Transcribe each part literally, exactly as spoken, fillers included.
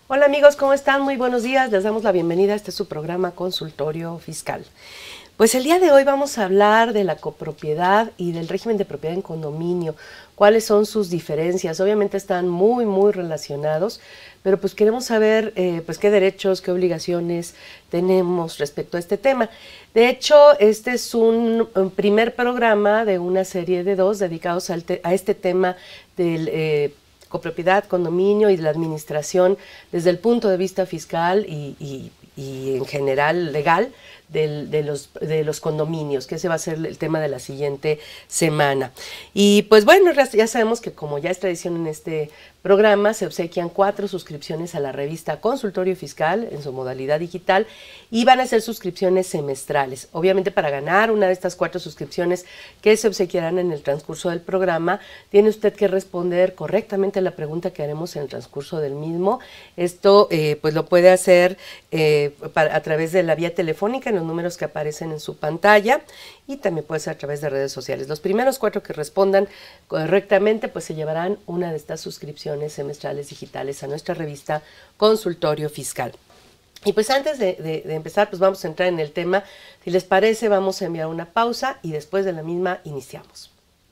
Hola amigos, ¿cómo están? Muy buenos días. Les damos la bienvenida a este su programa Consultorio Fiscal. Pues el día de hoy vamos a hablar de la copropiedad y del régimen de propiedad en condominio. ¿Cuáles son sus diferencias? Obviamente están muy, muy relacionados, pero pues queremos saber eh, pues qué derechos, qué obligaciones tenemos respecto a este tema. De hecho, este es un, un primer programa de una serie de dos dedicados al te a este tema del eh, copropiedad, condominio y de la administración desde el punto de vista fiscal y, y, y en general legal del, de, los, de los condominios, que ese va a ser el tema de la siguiente semana. Y pues bueno, ya sabemos que como ya es tradición en este programa, se obsequian cuatro suscripciones a la revista Consultorio Fiscal en su modalidad digital y van a ser suscripciones semestrales. Obviamente para ganar una de estas cuatro suscripciones que se obsequiarán en el transcurso del programa, tiene usted que responder correctamente a la pregunta que haremos en el transcurso del mismo. Esto eh, pues lo puede hacer eh, para, a través de la vía telefónica en los números que aparecen en su pantalla y también puede ser a través de redes sociales. Los primeros cuatro que respondan correctamente pues se llevarán una de estas suscripciones semestrales digitales a nuestra revista Consultorio Fiscal. Y pues antes de, de, de empezar, pues vamos a entrar en el tema. Si les parece, vamos a enviar una pausa y después de la misma iniciamos.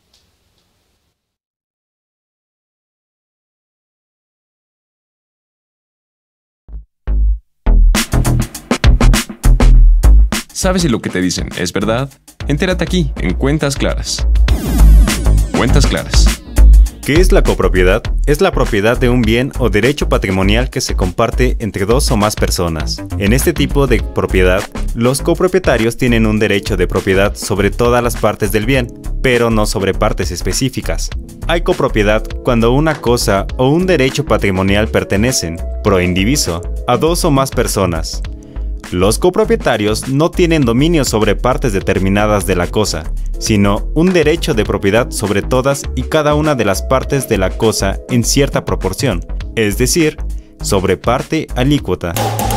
¿Sabes si lo que te dicen es verdad? Entérate aquí, en Cuentas Claras. Cuentas Claras. ¿Qué es la copropiedad? Es la propiedad de un bien o derecho patrimonial que se comparte entre dos o más personas. En este tipo de propiedad, los copropietarios tienen un derecho de propiedad sobre todas las partes del bien, pero no sobre partes específicas. Hay copropiedad cuando una cosa o un derecho patrimonial pertenecen, pro indiviso, a dos o más personas. Los copropietarios no tienen dominio sobre partes determinadas de la cosa, sino un derecho de propiedad sobre todas y cada una de las partes de la cosa en cierta proporción, es decir, sobre parte alícuota.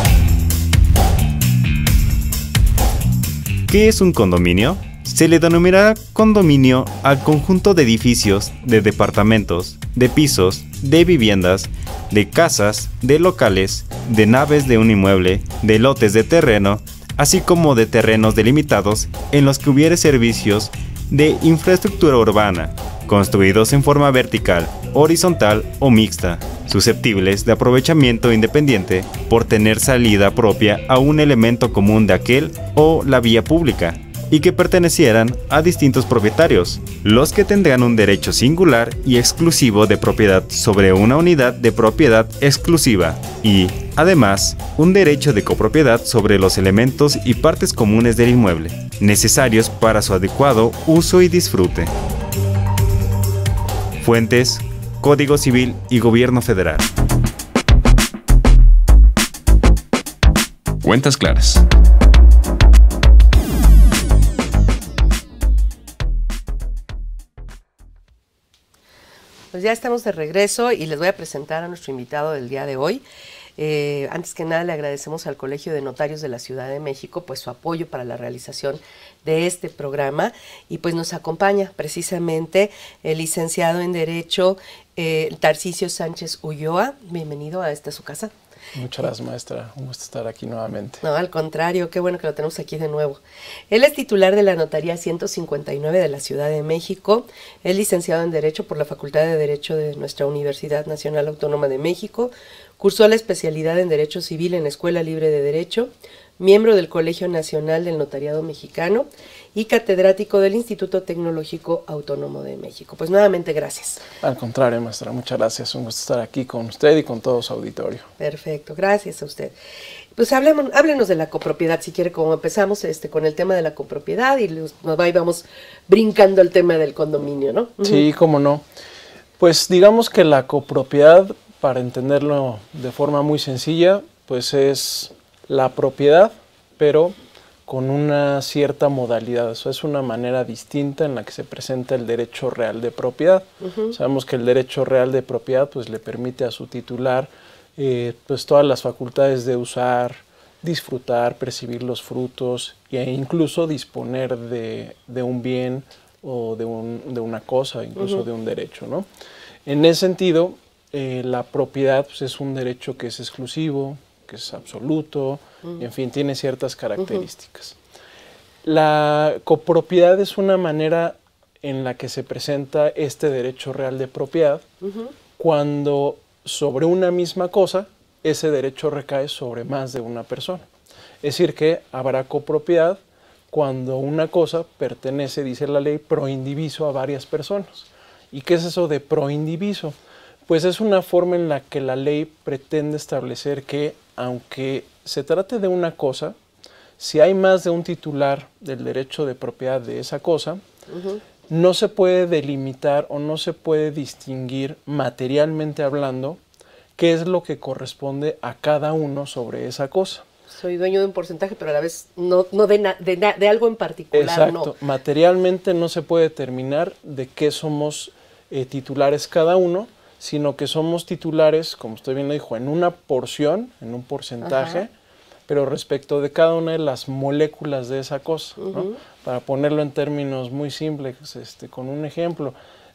¿Qué es un condominio? Se le denominará condominio al conjunto de edificios, de departamentos, de pisos, de viviendas, de casas, de locales, de naves de un inmueble, de lotes de terreno, así como de terrenos delimitados en los que hubiere servicios de infraestructura urbana, construidos en forma vertical, horizontal o mixta, susceptibles de aprovechamiento independiente por tener salida propia a un elemento común de aquel o la vía pública, y que pertenecieran a distintos propietarios, los que tendrán un derecho singular y exclusivo de propiedad sobre una unidad de propiedad exclusiva y, además, un derecho de copropiedad sobre los elementos y partes comunes del inmueble, necesarios para su adecuado uso y disfrute. Fuentes: Código Civil y Gobierno Federal. Cuentas Claras. Pues ya estamos de regreso y les voy a presentar a nuestro invitado del día de hoy. Eh, antes que nada le agradecemos al Colegio de Notarios de la Ciudad de México pues su apoyo para la realización de este programa y pues nos acompaña precisamente el licenciado en Derecho eh, Tarcisio Sánchez Ulloa. Bienvenido a esta su casa. Muchas gracias, maestra. Un gusto estar aquí nuevamente. No, al contrario, qué bueno que lo tenemos aquí de nuevo. Él es titular de la Notaría ciento cincuenta y nueve de la Ciudad de México, es licenciado en Derecho por la Facultad de Derecho de nuestra Universidad Nacional Autónoma de México, cursó la especialidad en Derecho Civil en la Escuela Libre de Derecho, miembro del Colegio Nacional del Notariado Mexicano y catedrático del Instituto Tecnológico Autónomo de México. Pues nuevamente gracias. Al contrario, maestra, muchas gracias. Un gusto estar aquí con usted y con todo su auditorio. Perfecto, gracias a usted. Pues hablemos, háblenos de la copropiedad, si quiere, como empezamos este, con el tema de la copropiedad y nos, nos va y vamos brincando el tema del condominio, ¿no? Sí, cómo no. Pues digamos que la copropiedad, para entenderlo de forma muy sencilla, pues es la propiedad, pero con una cierta modalidad. Eso es una manera distinta en la que se presenta el derecho real de propiedad. Uh-huh. Sabemos que el derecho real de propiedad pues, le permite a su titular eh, pues, todas las facultades de usar, disfrutar, percibir los frutos e incluso disponer de, de un bien o de, un, de una cosa, incluso uh-huh. de un derecho, ¿no? En ese sentido, eh, la propiedad pues, es un derecho que es exclusivo, que es absoluto, uh-huh. en fin, tiene ciertas características. Uh-huh. La copropiedad es una manera en la que se presenta este derecho real de propiedad uh-huh. cuando sobre una misma cosa ese derecho recae sobre más de una persona. Es decir, que habrá copropiedad cuando una cosa pertenece, dice la ley, pro indiviso a varias personas. ¿Y qué es eso de pro indiviso? Pues es una forma en la que la ley pretende establecer que, aunque se trate de una cosa, si hay más de un titular del derecho de propiedad de esa cosa, uh-huh. no se puede delimitar o no se puede distinguir materialmente hablando qué es lo que corresponde a cada uno sobre esa cosa. Soy dueño de un porcentaje, pero a la vez no, no de, na, de, na, de algo en particular. Exacto. No. Materialmente no se puede determinar de qué somos eh, titulares cada uno, sino que somos titulares, como usted bien lo dijo, en una porción, en un porcentaje, ajá. pero respecto de cada una de las moléculas de esa cosa. Uh-huh. ¿no? Para ponerlo en términos muy simples, este, con un ejemplo,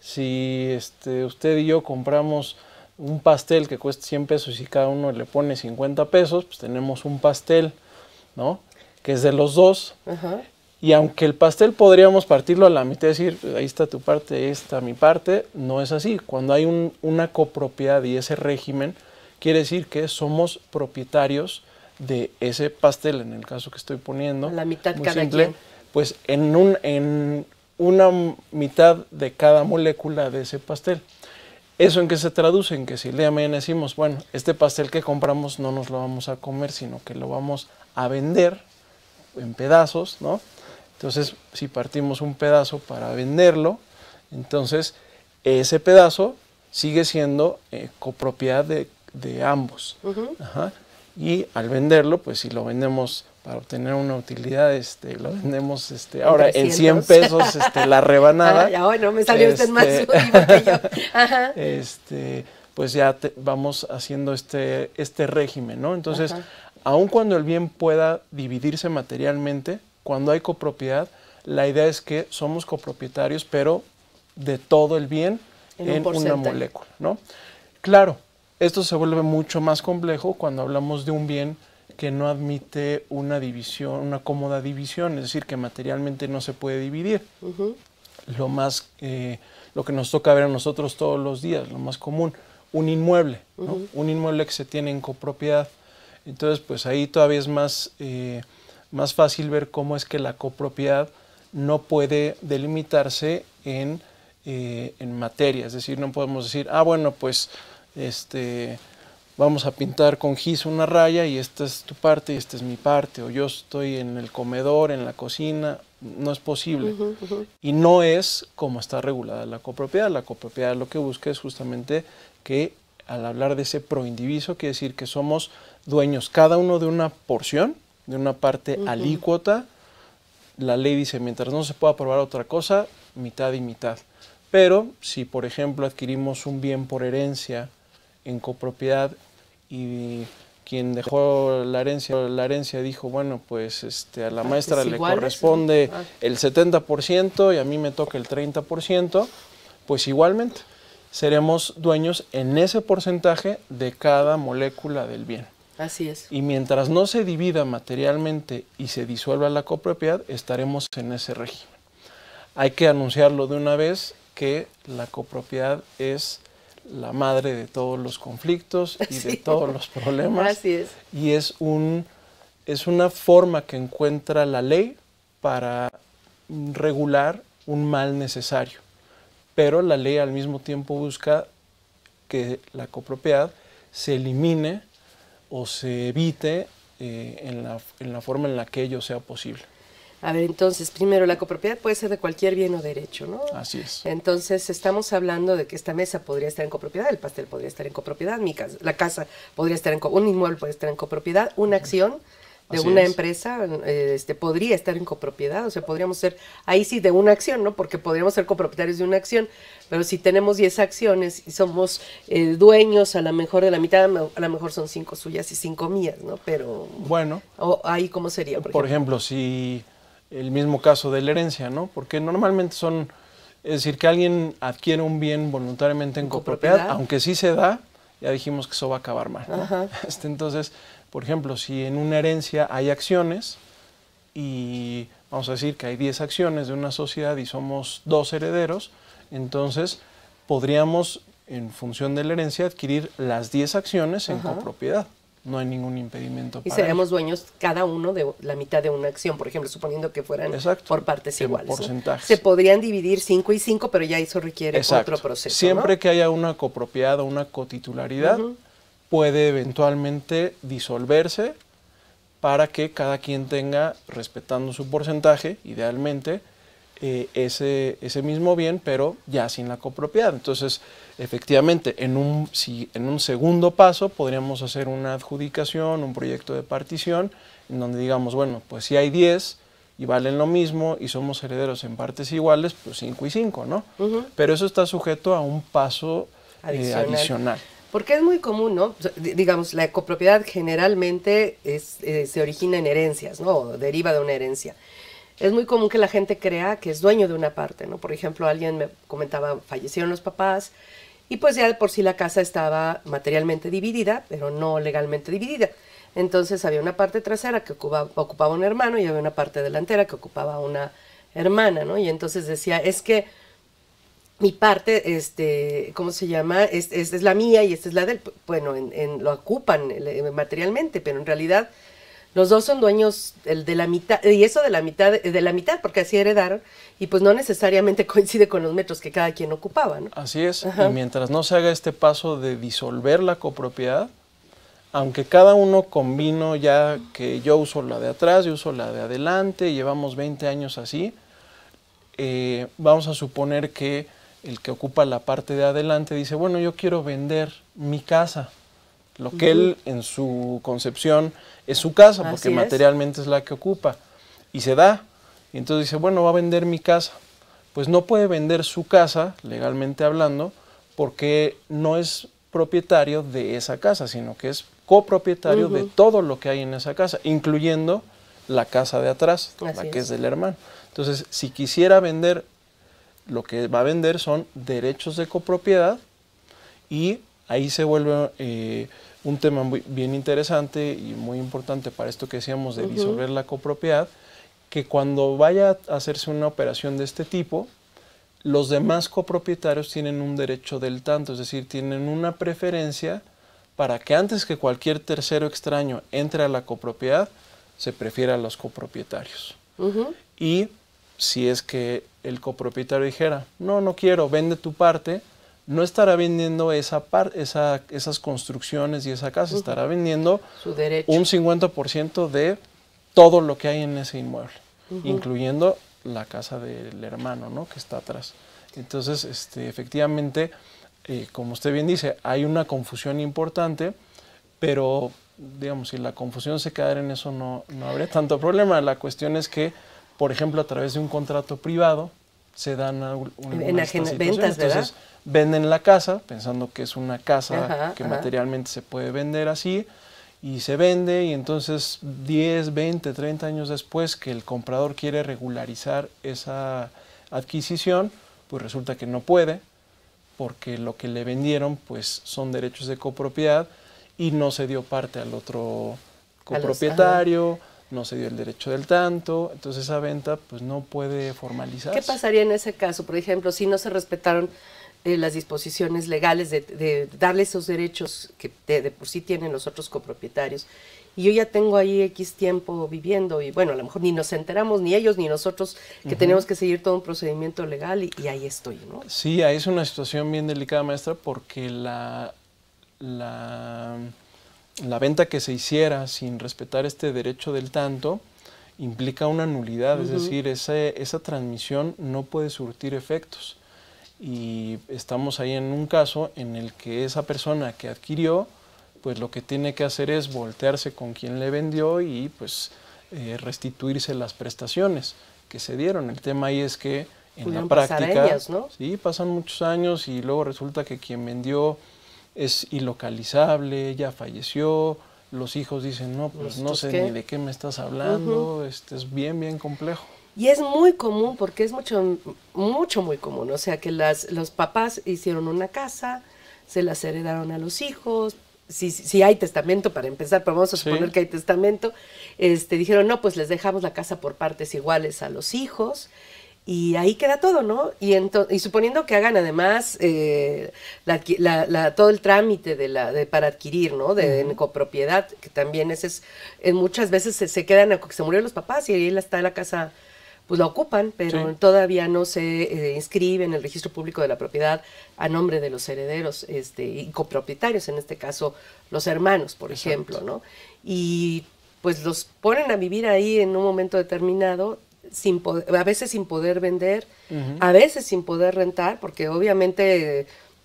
si este, usted y yo compramos un pastel que cuesta cien pesos y cada uno le pone cincuenta pesos, pues tenemos un pastel, ¿no? Que es de los dos. Uh-huh. Y aunque el pastel podríamos partirlo a la mitad y decir, ahí está tu parte, ahí está mi parte, no es así. Cuando hay un, una copropiedad y ese régimen, quiere decir que somos propietarios de ese pastel, en el caso que estoy poniendo. La mitad muy cada simple, quien. Pues en, un, en una mitad de cada molécula de ese pastel. ¿Eso en qué se traduce? En que si el día de mañana decimos, bueno, este pastel que compramos no nos lo vamos a comer, sino que lo vamos a vender en pedazos, ¿no? Entonces, si partimos un pedazo para venderlo, entonces ese pedazo sigue siendo eh, copropiedad de, de ambos. Uh-huh. Ajá. Y al venderlo, pues si lo vendemos para obtener una utilidad, este, lo vendemos este, ahora en cien pesos este, la rebanada. Ah, ya, bueno, me salió este, usted más vivo que yo. Ajá. Este, pues ya te, vamos haciendo este, este régimen, ¿no? Entonces, ajá. aun cuando el bien pueda dividirse materialmente, cuando hay copropiedad, la idea es que somos copropietarios, pero de todo el bien en, en un una molécula, ¿no? Claro, esto se vuelve mucho más complejo cuando hablamos de un bien que no admite una división, una cómoda división, es decir, que materialmente no se puede dividir. Uh-huh. Lo más, eh, lo que nos toca ver a nosotros todos los días, lo más común, un inmueble, ¿no? Uh-huh. Un inmueble que se tiene en copropiedad. Entonces, pues ahí todavía es más, eh, más fácil ver cómo es que la copropiedad no puede delimitarse en, eh, en materia, es decir, no podemos decir, ah, bueno, pues, este... vamos a pintar con gis una raya y esta es tu parte y esta es mi parte, o yo estoy en el comedor, en la cocina, no es posible. Uh-huh, uh-huh. Y no es como está regulada la copropiedad. La copropiedad lo que busca es justamente que al hablar de ese proindiviso, quiere decir que somos dueños cada uno de una porción, de una parte uh-huh. alícuota. La ley dice, mientras no se pueda aprobar otra cosa, mitad y mitad. Pero si, por ejemplo, adquirimos un bien por herencia en copropiedad, y quien dejó la herencia, la herencia dijo, bueno, pues este, a la maestra le corresponde ah. el setenta por ciento y a mí me toca el treinta por ciento, pues igualmente seremos dueños en ese porcentaje de cada molécula del bien. Así es. Y mientras no se divida materialmente y se disuelva la copropiedad, estaremos en ese régimen. Hay que anunciarlo de una vez que la copropiedad es la madre de todos los conflictos y sí. de todos los problemas. Así es. Y es, un, es una forma que encuentra la ley para regular un mal necesario. Pero la ley al mismo tiempo busca que la copropiedad se elimine o se evite eh, en, la, en la forma en la que ello sea posible. A ver, entonces, primero, la copropiedad puede ser de cualquier bien o derecho, ¿no? Así es. Entonces, estamos hablando de que esta mesa podría estar en copropiedad, el pastel podría estar en copropiedad, mi casa, la casa podría estar en copropiedad, un inmueble puede estar en copropiedad, una acción de Así una es. empresa eh, este, podría estar en copropiedad, o sea, podríamos ser, ahí sí, de una acción, ¿no? Porque podríamos ser copropietarios de una acción, pero si tenemos diez acciones y somos eh, dueños a lo mejor de la mitad, a lo mejor son cinco suyas y cinco mías, ¿no? Pero, bueno, o, ahí, ¿cómo sería? Por, por ejemplo, ejemplo si... el mismo caso de la herencia, ¿no? Porque normalmente son, es decir, que alguien adquiere un bien voluntariamente en copropiedad, copropiedad, aunque sí se da, ya dijimos que eso va a acabar mal, ¿no? Este, entonces, por ejemplo, si en una herencia hay acciones y vamos a decir que hay diez acciones de una sociedad y somos dos herederos, entonces podríamos, en función de la herencia, adquirir las diez acciones en Ajá. copropiedad. No hay ningún impedimento. Y para seríamos ello. dueños cada uno de la mitad de una acción, por ejemplo, suponiendo que fueran Exacto. por partes en iguales. Porcentajes. ¿No? Se podrían dividir cinco y cinco, pero ya eso requiere Exacto. otro proceso. Siempre ¿no? que haya una copropiedad o una cotitularidad, uh-huh. puede eventualmente disolverse para que cada quien tenga, respetando su porcentaje, idealmente, eh, ese, ese mismo bien, pero ya sin la copropiedad. Entonces, efectivamente, en un, si, en un segundo paso podríamos hacer una adjudicación, un proyecto de partición, en donde digamos, bueno, pues si hay diez y valen lo mismo y somos herederos en partes iguales, pues cinco y cinco, ¿no? Uh-huh. Pero eso está sujeto a un paso adicional. Eh, adicional. Porque es muy común, ¿no? Digamos, la copropiedad generalmente es, eh, se origina en herencias, ¿no? O deriva de una herencia. Es muy común que la gente crea que es dueño de una parte, ¿no? Por ejemplo, alguien me comentaba, fallecieron los papás y pues ya de por sí la casa estaba materialmente dividida, pero no legalmente dividida. Entonces había una parte trasera que ocupaba, ocupaba un hermano y había una parte delantera que ocupaba una hermana, ¿no? Y entonces decía, es que mi parte, este, ¿cómo se llama? Esta es, es la mía y esta es la del... Bueno, en, en, lo ocupan materialmente, pero en realidad los dos son dueños el de la mitad, y eso de la mitad, de la mitad, porque así heredaron, y pues no necesariamente coincide con los metros que cada quien ocupaba, ¿no? Así es, Ajá. Y mientras no se haga este paso de disolver la copropiedad, aunque cada uno combino ya que yo uso la de atrás, yo uso la de adelante, llevamos veinte años así, eh, vamos a suponer que el que ocupa la parte de adelante dice, bueno, yo quiero vender mi casa, lo que uh-huh. él en su concepción es su casa, porque Así materialmente es. es la que ocupa, y se da, y entonces dice, bueno, va a vender mi casa. Pues no puede vender su casa, legalmente hablando, porque no es propietario de esa casa, sino que es copropietario uh-huh. de todo lo que hay en esa casa, incluyendo la casa de atrás, Así la que es. es del hermano. Entonces, si quisiera vender, lo que va a vender son derechos de copropiedad, y ahí se vuelve eh, un tema muy, bien interesante y muy importante para esto que decíamos de uh-huh. disolver la copropiedad, que cuando vaya a hacerse una operación de este tipo, los demás copropietarios tienen un derecho del tanto, es decir, tienen una preferencia para que antes que cualquier tercero extraño entre a la copropiedad, se prefiera a los copropietarios. Uh-huh. Y si es que el copropietario dijera, no, no quiero, vende tu parte, no estará vendiendo esa par, esa, esas construcciones y esa casa, uh-huh. estará vendiendo su derecho. Un cincuenta por ciento de todo lo que hay en ese inmueble, uh-huh. incluyendo la casa del hermano, ¿no? Que está atrás. Entonces, este, efectivamente, eh, como usted bien dice, hay una confusión importante, pero, digamos, si la confusión se quedara en eso, no, no habría tanto problema. La cuestión es que, por ejemplo, a través de un contrato privado, se dan algunas en ajena, ventas, ¿verdad? Entonces, venden la casa, pensando que es una casa ajá, que ajá. materialmente se puede vender así, y se vende, y entonces diez, veinte, treinta años después que el comprador quiere regularizar esa adquisición, pues resulta que no puede, porque lo que le vendieron pues son derechos de copropiedad y no se dio parte al otro copropietario, no se dio el derecho del tanto, entonces esa venta pues no puede formalizarse. ¿Qué pasaría en ese caso? Por ejemplo, si no se respetaron Eh, las disposiciones legales de, de darle esos derechos que de, de por sí tienen los otros copropietarios, y yo ya tengo ahí X tiempo viviendo, y bueno, a lo mejor ni nos enteramos, ni ellos, ni nosotros, que uh-huh. tenemos que seguir todo un procedimiento legal, y, y ahí estoy, ¿no? Sí, ahí es una situación bien delicada, maestra, porque la, la, la venta que se hiciera sin respetar este derecho del tanto implica una nulidad, uh-huh. es decir, ese, esa transmisión no puede surtir efectos. Y estamos ahí en un caso en el que esa persona que adquirió, pues lo que tiene que hacer es voltearse con quien le vendió y pues eh, restituirse las prestaciones que se dieron. El tema ahí es que en Pudieron la práctica, años, ¿no? Sí, pasan muchos años y luego resulta que quien vendió es ilocalizable, ya falleció, los hijos dicen, no, pues no sé ¿qué? ni de qué me estás hablando, uh-huh. este es bien, bien complejo. Y es muy común, porque es mucho, mucho, muy común. O sea, que las, los papás hicieron una casa, se las heredaron a los hijos. Si, si hay testamento, para empezar, pero vamos a suponer Sí. que hay testamento, este, dijeron, no, pues les dejamos la casa por partes iguales a los hijos, y ahí queda todo, ¿no? Y, ento- y suponiendo que hagan además eh, la adqui- la- la- todo el trámite de la, de, para adquirir, ¿no? De, de copropiedad, que también ese es, en muchas veces se, se quedan, a- se murieron los papás y ahí está la casa, pues la ocupan, pero Sí. todavía no se eh, inscribe en el registro público de la propiedad a nombre de los herederos este, y copropietarios, en este caso los hermanos, por Exacto. ejemplo, ¿no? Y pues los ponen a vivir ahí en un momento determinado, sin poder, a veces sin poder vender, Ujú. a veces sin poder rentar, porque obviamente eh,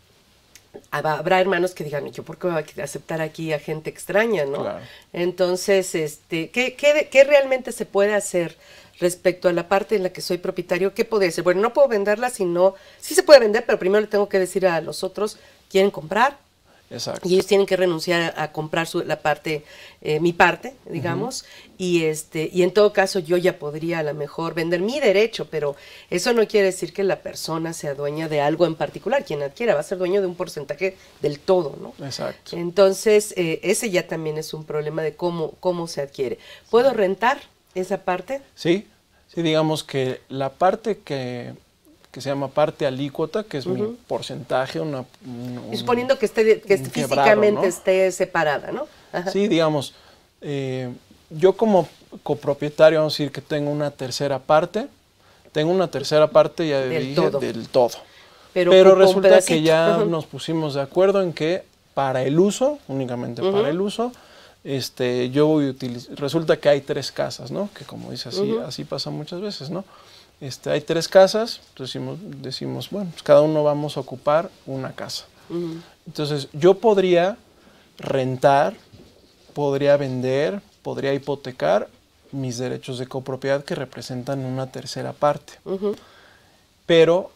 hab- habrá hermanos que digan, yo por qué voy a aceptar aquí a gente extraña, ¿no? Claro. Entonces, este, ¿qué, qué, qué realmente se puede hacer respecto a la parte en la que soy propietario? ¿Qué podría ser? Bueno, no puedo venderla, sino, sí se puede vender, pero primero le tengo que decir a los otros, ¿quieren comprar? Exacto. Y ellos tienen que renunciar a, a comprar su, la parte, eh, mi parte, digamos, y este, y en todo caso yo ya podría a lo mejor vender mi derecho, pero eso no quiere decir que la persona sea dueña de algo en particular. Quien adquiera va a ser dueño de un porcentaje del todo, ¿no? Exacto. Entonces, eh, ese ya también es un problema de cómo, cómo se adquiere. ¿Puedo rentar esa parte? Sí, sí, digamos que la parte que, que se llama parte alícuota, que es mi porcentaje, una, un- Y suponiendo que esté, que esté un quebrado, físicamente ¿no? esté separada, ¿no? Ajá. Sí, digamos, eh, yo como copropietario, vamos a decir que tengo una tercera parte, tengo una tercera parte, ya Del dije, todo. del todo. Pero Pero, ocupa un resulta pedacito. que ya Ajá. nos pusimos de acuerdo en que para el uso, únicamente para el uso, este, yo voy a utilizar, resulta que hay tres casas, ¿no? Que como dice así, Ujú. así pasa muchas veces, ¿no? Este, hay tres casas, decimos, decimos, bueno, pues cada uno vamos a ocupar una casa. Ujú. Entonces, yo podría rentar, podría vender, podría hipotecar mis derechos de copropiedad que representan una tercera parte. Ujú. Pero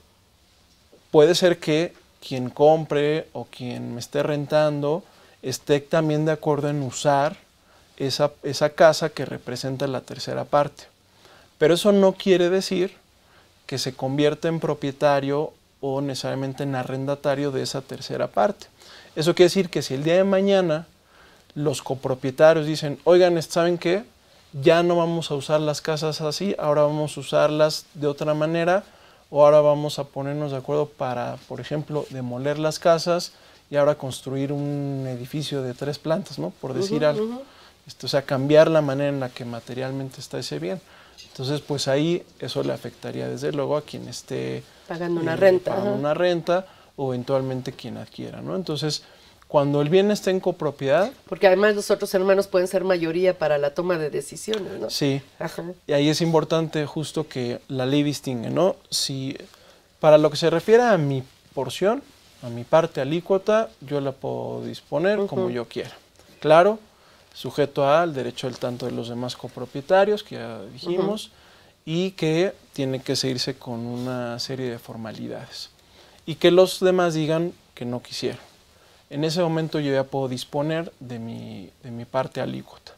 puede ser que quien compre o quien me esté rentando esté también de acuerdo en usar esa, esa casa que representa la tercera parte. Pero eso no quiere decir que se convierta en propietario o necesariamente en arrendatario de esa tercera parte. Eso quiere decir que si el día de mañana los copropietarios dicen, oigan, ¿saben qué? Ya no vamos a usar las casas así, ahora vamos a usarlas de otra manera, o ahora vamos a ponernos de acuerdo para, por ejemplo, demoler las casas y ahora construir un edificio de tres plantas, ¿no? Por decir Ujú, algo. ujú. Esto, o sea, cambiar la manera en la que materialmente está ese bien. Entonces, pues ahí eso le afectaría desde luego a quien esté Pagando una eh, renta. pagando ajá. una renta o eventualmente quien adquiera, ¿no? Entonces, cuando el bien está en copropiedad, Porque además los otros hermanos pueden ser mayoría para la toma de decisiones, ¿no? sí, Ajá. y ahí es importante justo que la ley distingue, ¿no? Si para lo que se refiere a mi porción, a mi parte alícuota, yo la puedo disponer como Ujú. yo quiera. Claro, sujeto al derecho del tanto de los demás copropietarios, que ya dijimos, y que tiene que seguirse con una serie de formalidades. Y que los demás digan que no quisieron. En ese momento yo ya puedo disponer de mi, de mi parte alícuota.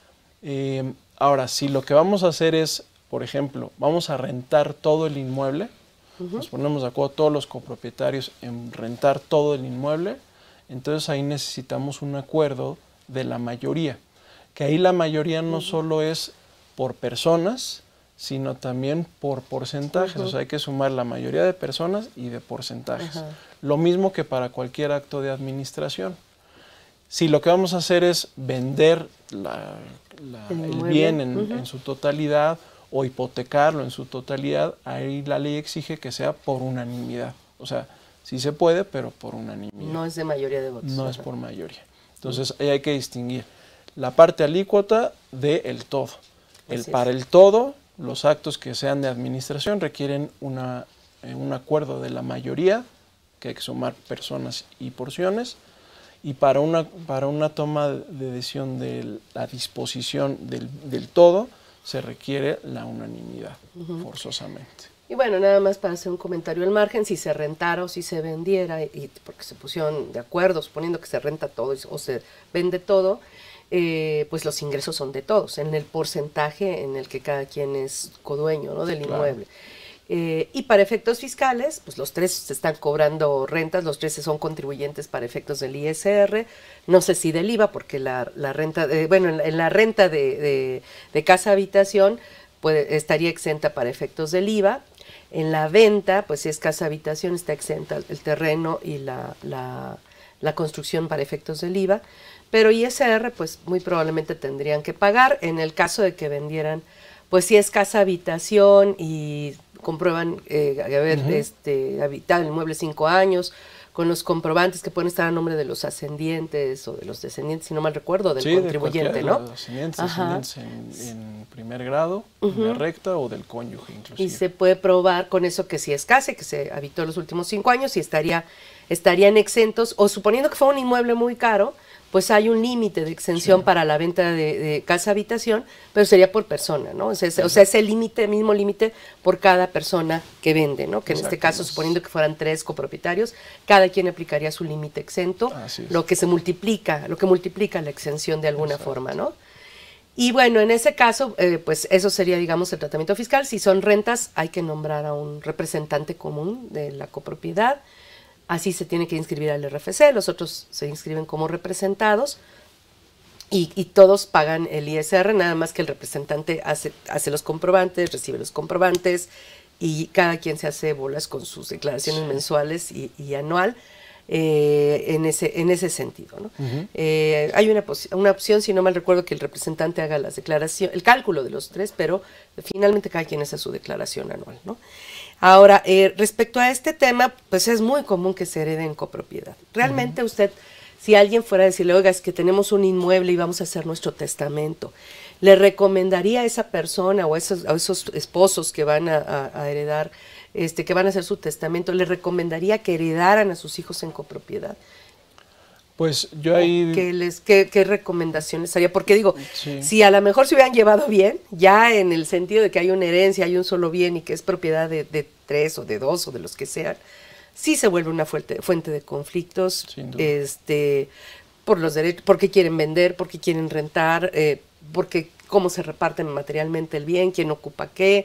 Eh, ahora, si lo que vamos a hacer es, por ejemplo, vamos a rentar todo el inmueble, nos ponemos de acuerdo todos los copropietarios en rentar todo el inmueble, entonces ahí necesitamos un acuerdo de la mayoría, que ahí la mayoría no solo es por personas, sino también por porcentajes, Ujú. o sea, hay que sumar la mayoría de personas y de porcentajes. Ajá. Lo mismo que para cualquier acto de administración. Si lo que vamos a hacer es vender la- la- El el, inmueble, bien en, ujú. en su totalidad o hipotecarlo en su totalidad, ahí la ley exige que sea por unanimidad. O sea, sí se puede, pero por unanimidad. No es de mayoría de votos. No es ajá. por mayoría. Entonces, ahí hay que distinguir la parte alícuota del todo. El, Así es. para el todo, los actos que sean de administración requieren una, eh, un acuerdo de la mayoría, que hay que sumar personas y porciones, y para una, para una toma de decisión de la disposición del, del todo, se requiere la unanimidad, forzosamente. Y bueno, nada más para hacer un comentario al margen, si se rentara o si se vendiera, y porque se pusieron de acuerdo, suponiendo que se renta todo o se vende todo, eh, pues los ingresos son de todos, en el porcentaje en el que cada quien es codueño, ¿no? del Claro. inmueble. Eh, y para efectos fiscales, pues los tres se están cobrando rentas, los tres son contribuyentes para efectos del I S R, no sé si del I V A, porque la, la renta, eh, bueno, en la, en la renta de, de, de casa-habitación puede, estaría exenta para efectos del I V A. En la venta, pues si es casa-habitación, está exenta el terreno y la, la, la construcción para efectos del I V A, pero I S R, pues muy probablemente tendrían que pagar. En el caso de que vendieran, pues si es casa-habitación y comprueban eh, haber uh-huh. este, habitado el inmueble cinco años, con los comprobantes que pueden estar a nombre de los ascendientes o de los descendientes, si no mal recuerdo, del sí, contribuyente, de ¿no? De los ascendientes, descendientes en, en primer grado, uh-huh. en la recta o del cónyuge inclusive. Y se puede probar con eso que si es casa, que se habitó los últimos cinco años y estaría, estarían exentos, o suponiendo que fue un inmueble muy caro, pues hay un límite de exención sí. para la venta de, de casa-habitación, pero sería por persona, ¿no? O sea, es, o sea, es el límite, mismo límite por cada persona que vende, ¿no? Que en este caso, suponiendo que fueran tres copropietarios, cada quien aplicaría su límite exento, lo que se multiplica, lo que multiplica la exención de alguna Exacto. forma, ¿no? Y bueno, en ese caso, eh, pues eso sería, digamos, el tratamiento fiscal. Si son rentas, hay que nombrar a un representante común de la copropiedad. Así se tiene que inscribir al R F C, los otros se inscriben como representados y, y todos pagan el I S R, nada más que el representante hace, hace los comprobantes, recibe los comprobantes y cada quien se hace bolas con sus declaraciones sí. mensuales y, y anual eh, en, ese, en ese sentido, ¿no? Uh-huh. eh, hay una, una opción, si no mal recuerdo, que el representante haga las declaraciones, el cálculo de los tres, pero finalmente cada quien hace su declaración anual, ¿no? Ahora, eh, respecto a este tema, pues es muy común que se herede en copropiedad. Realmente uh-huh. usted, si alguien fuera a decirle, oiga, es que tenemos un inmueble y vamos a hacer nuestro testamento, ¿le recomendaría a esa persona o a esos, a esos esposos que van a, a, a heredar, este, que van a hacer su testamento, le recomendaría que heredaran a sus hijos en copropiedad? Pues yo ahí... ¿Qué, les, qué, qué recomendaciones haría? Porque digo, sí. si a lo mejor se hubieran llevado bien, ya en el sentido de que hay una herencia, hay un solo bien y que es propiedad de, de tres o de dos o de los que sean, sí se vuelve una fuente, fuente de conflictos, este, por los derechos, porque quieren vender, porque quieren rentar, eh, porque cómo se reparten materialmente el bien, quién ocupa qué.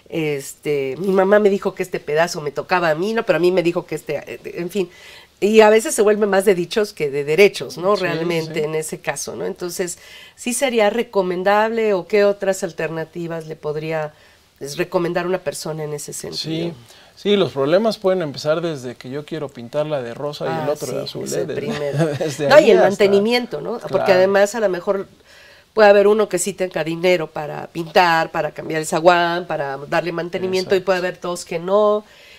Este, mi mamá me dijo que este pedazo me tocaba a mí, no, pero a mí me dijo que este, en fin... Y a veces se vuelve más de dichos que de derechos, ¿no? Sí, realmente sí. en ese caso, ¿no? Entonces, ¿sí sería recomendable o qué otras alternativas le podría recomendar una persona en ese sentido? Sí, sí, los problemas pueden empezar desde que yo quiero pintarla de rosa ah, y el otro sí, de azul. Es ¿eh? el Desde, primero. desde no, y el hasta... mantenimiento, ¿no? Claro. Porque además a lo mejor puede haber uno que sí tenga dinero para pintar, para cambiar el zaguán, para darle mantenimiento, Exacto. y puede haber dos que no.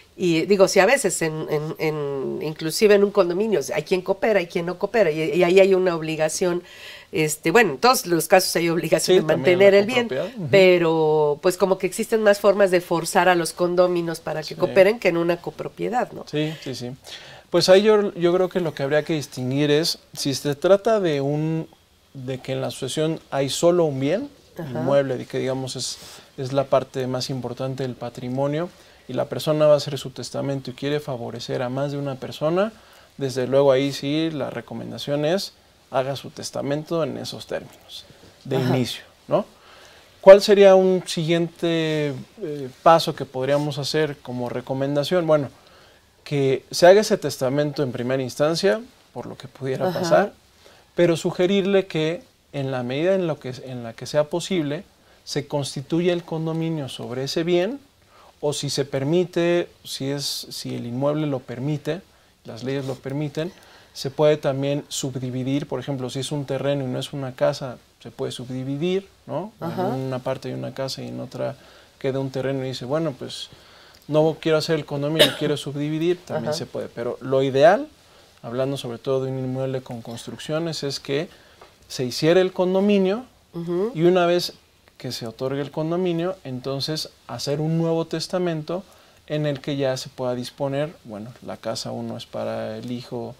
Y digo, si a veces, en, en, en, inclusive en un condominio, hay quien coopera, hay quien no coopera, y, y ahí hay una obligación, este, bueno, en todos los casos hay obligación sí, de mantener el bien, uh-huh. pero pues como que existen más formas de forzar a los condóminos para que sí. cooperen que en una copropiedad, ¿no? Sí, sí, sí. Pues ahí yo, yo creo que lo que habría que distinguir es, si se trata de un, de que en la sucesión hay solo un bien, Ajá. inmueble, de que digamos es, es la parte más importante del patrimonio, y la persona va a hacer su testamento y quiere favorecer a más de una persona, desde luego ahí sí la recomendación es haga su testamento en esos términos de Ajá. inicio, ¿no? ¿Cuál sería un siguiente eh, paso que podríamos hacer como recomendación? Bueno, que se haga ese testamento en primera instancia, por lo que pudiera Ajá. pasar, pero sugerirle que en la medida en, lo que, en la que sea posible, se constituya el condominio sobre ese bien, o si se permite, si, es, si el inmueble lo permite, las leyes lo permiten, se puede también subdividir, por ejemplo, si es un terreno y no es una casa, se puede subdividir, ¿no? Ajá. En una parte hay una casa y en otra queda un terreno y dice, bueno, pues no quiero hacer el condominio, quiero subdividir, también Ajá. se puede. Pero lo ideal, hablando sobre todo de un inmueble con construcciones, es que se hiciera el condominio uh-huh. y una vez que se otorgue el condominio, entonces hacer un nuevo testamento en el que ya se pueda disponer, bueno, la casa uno es para el hijo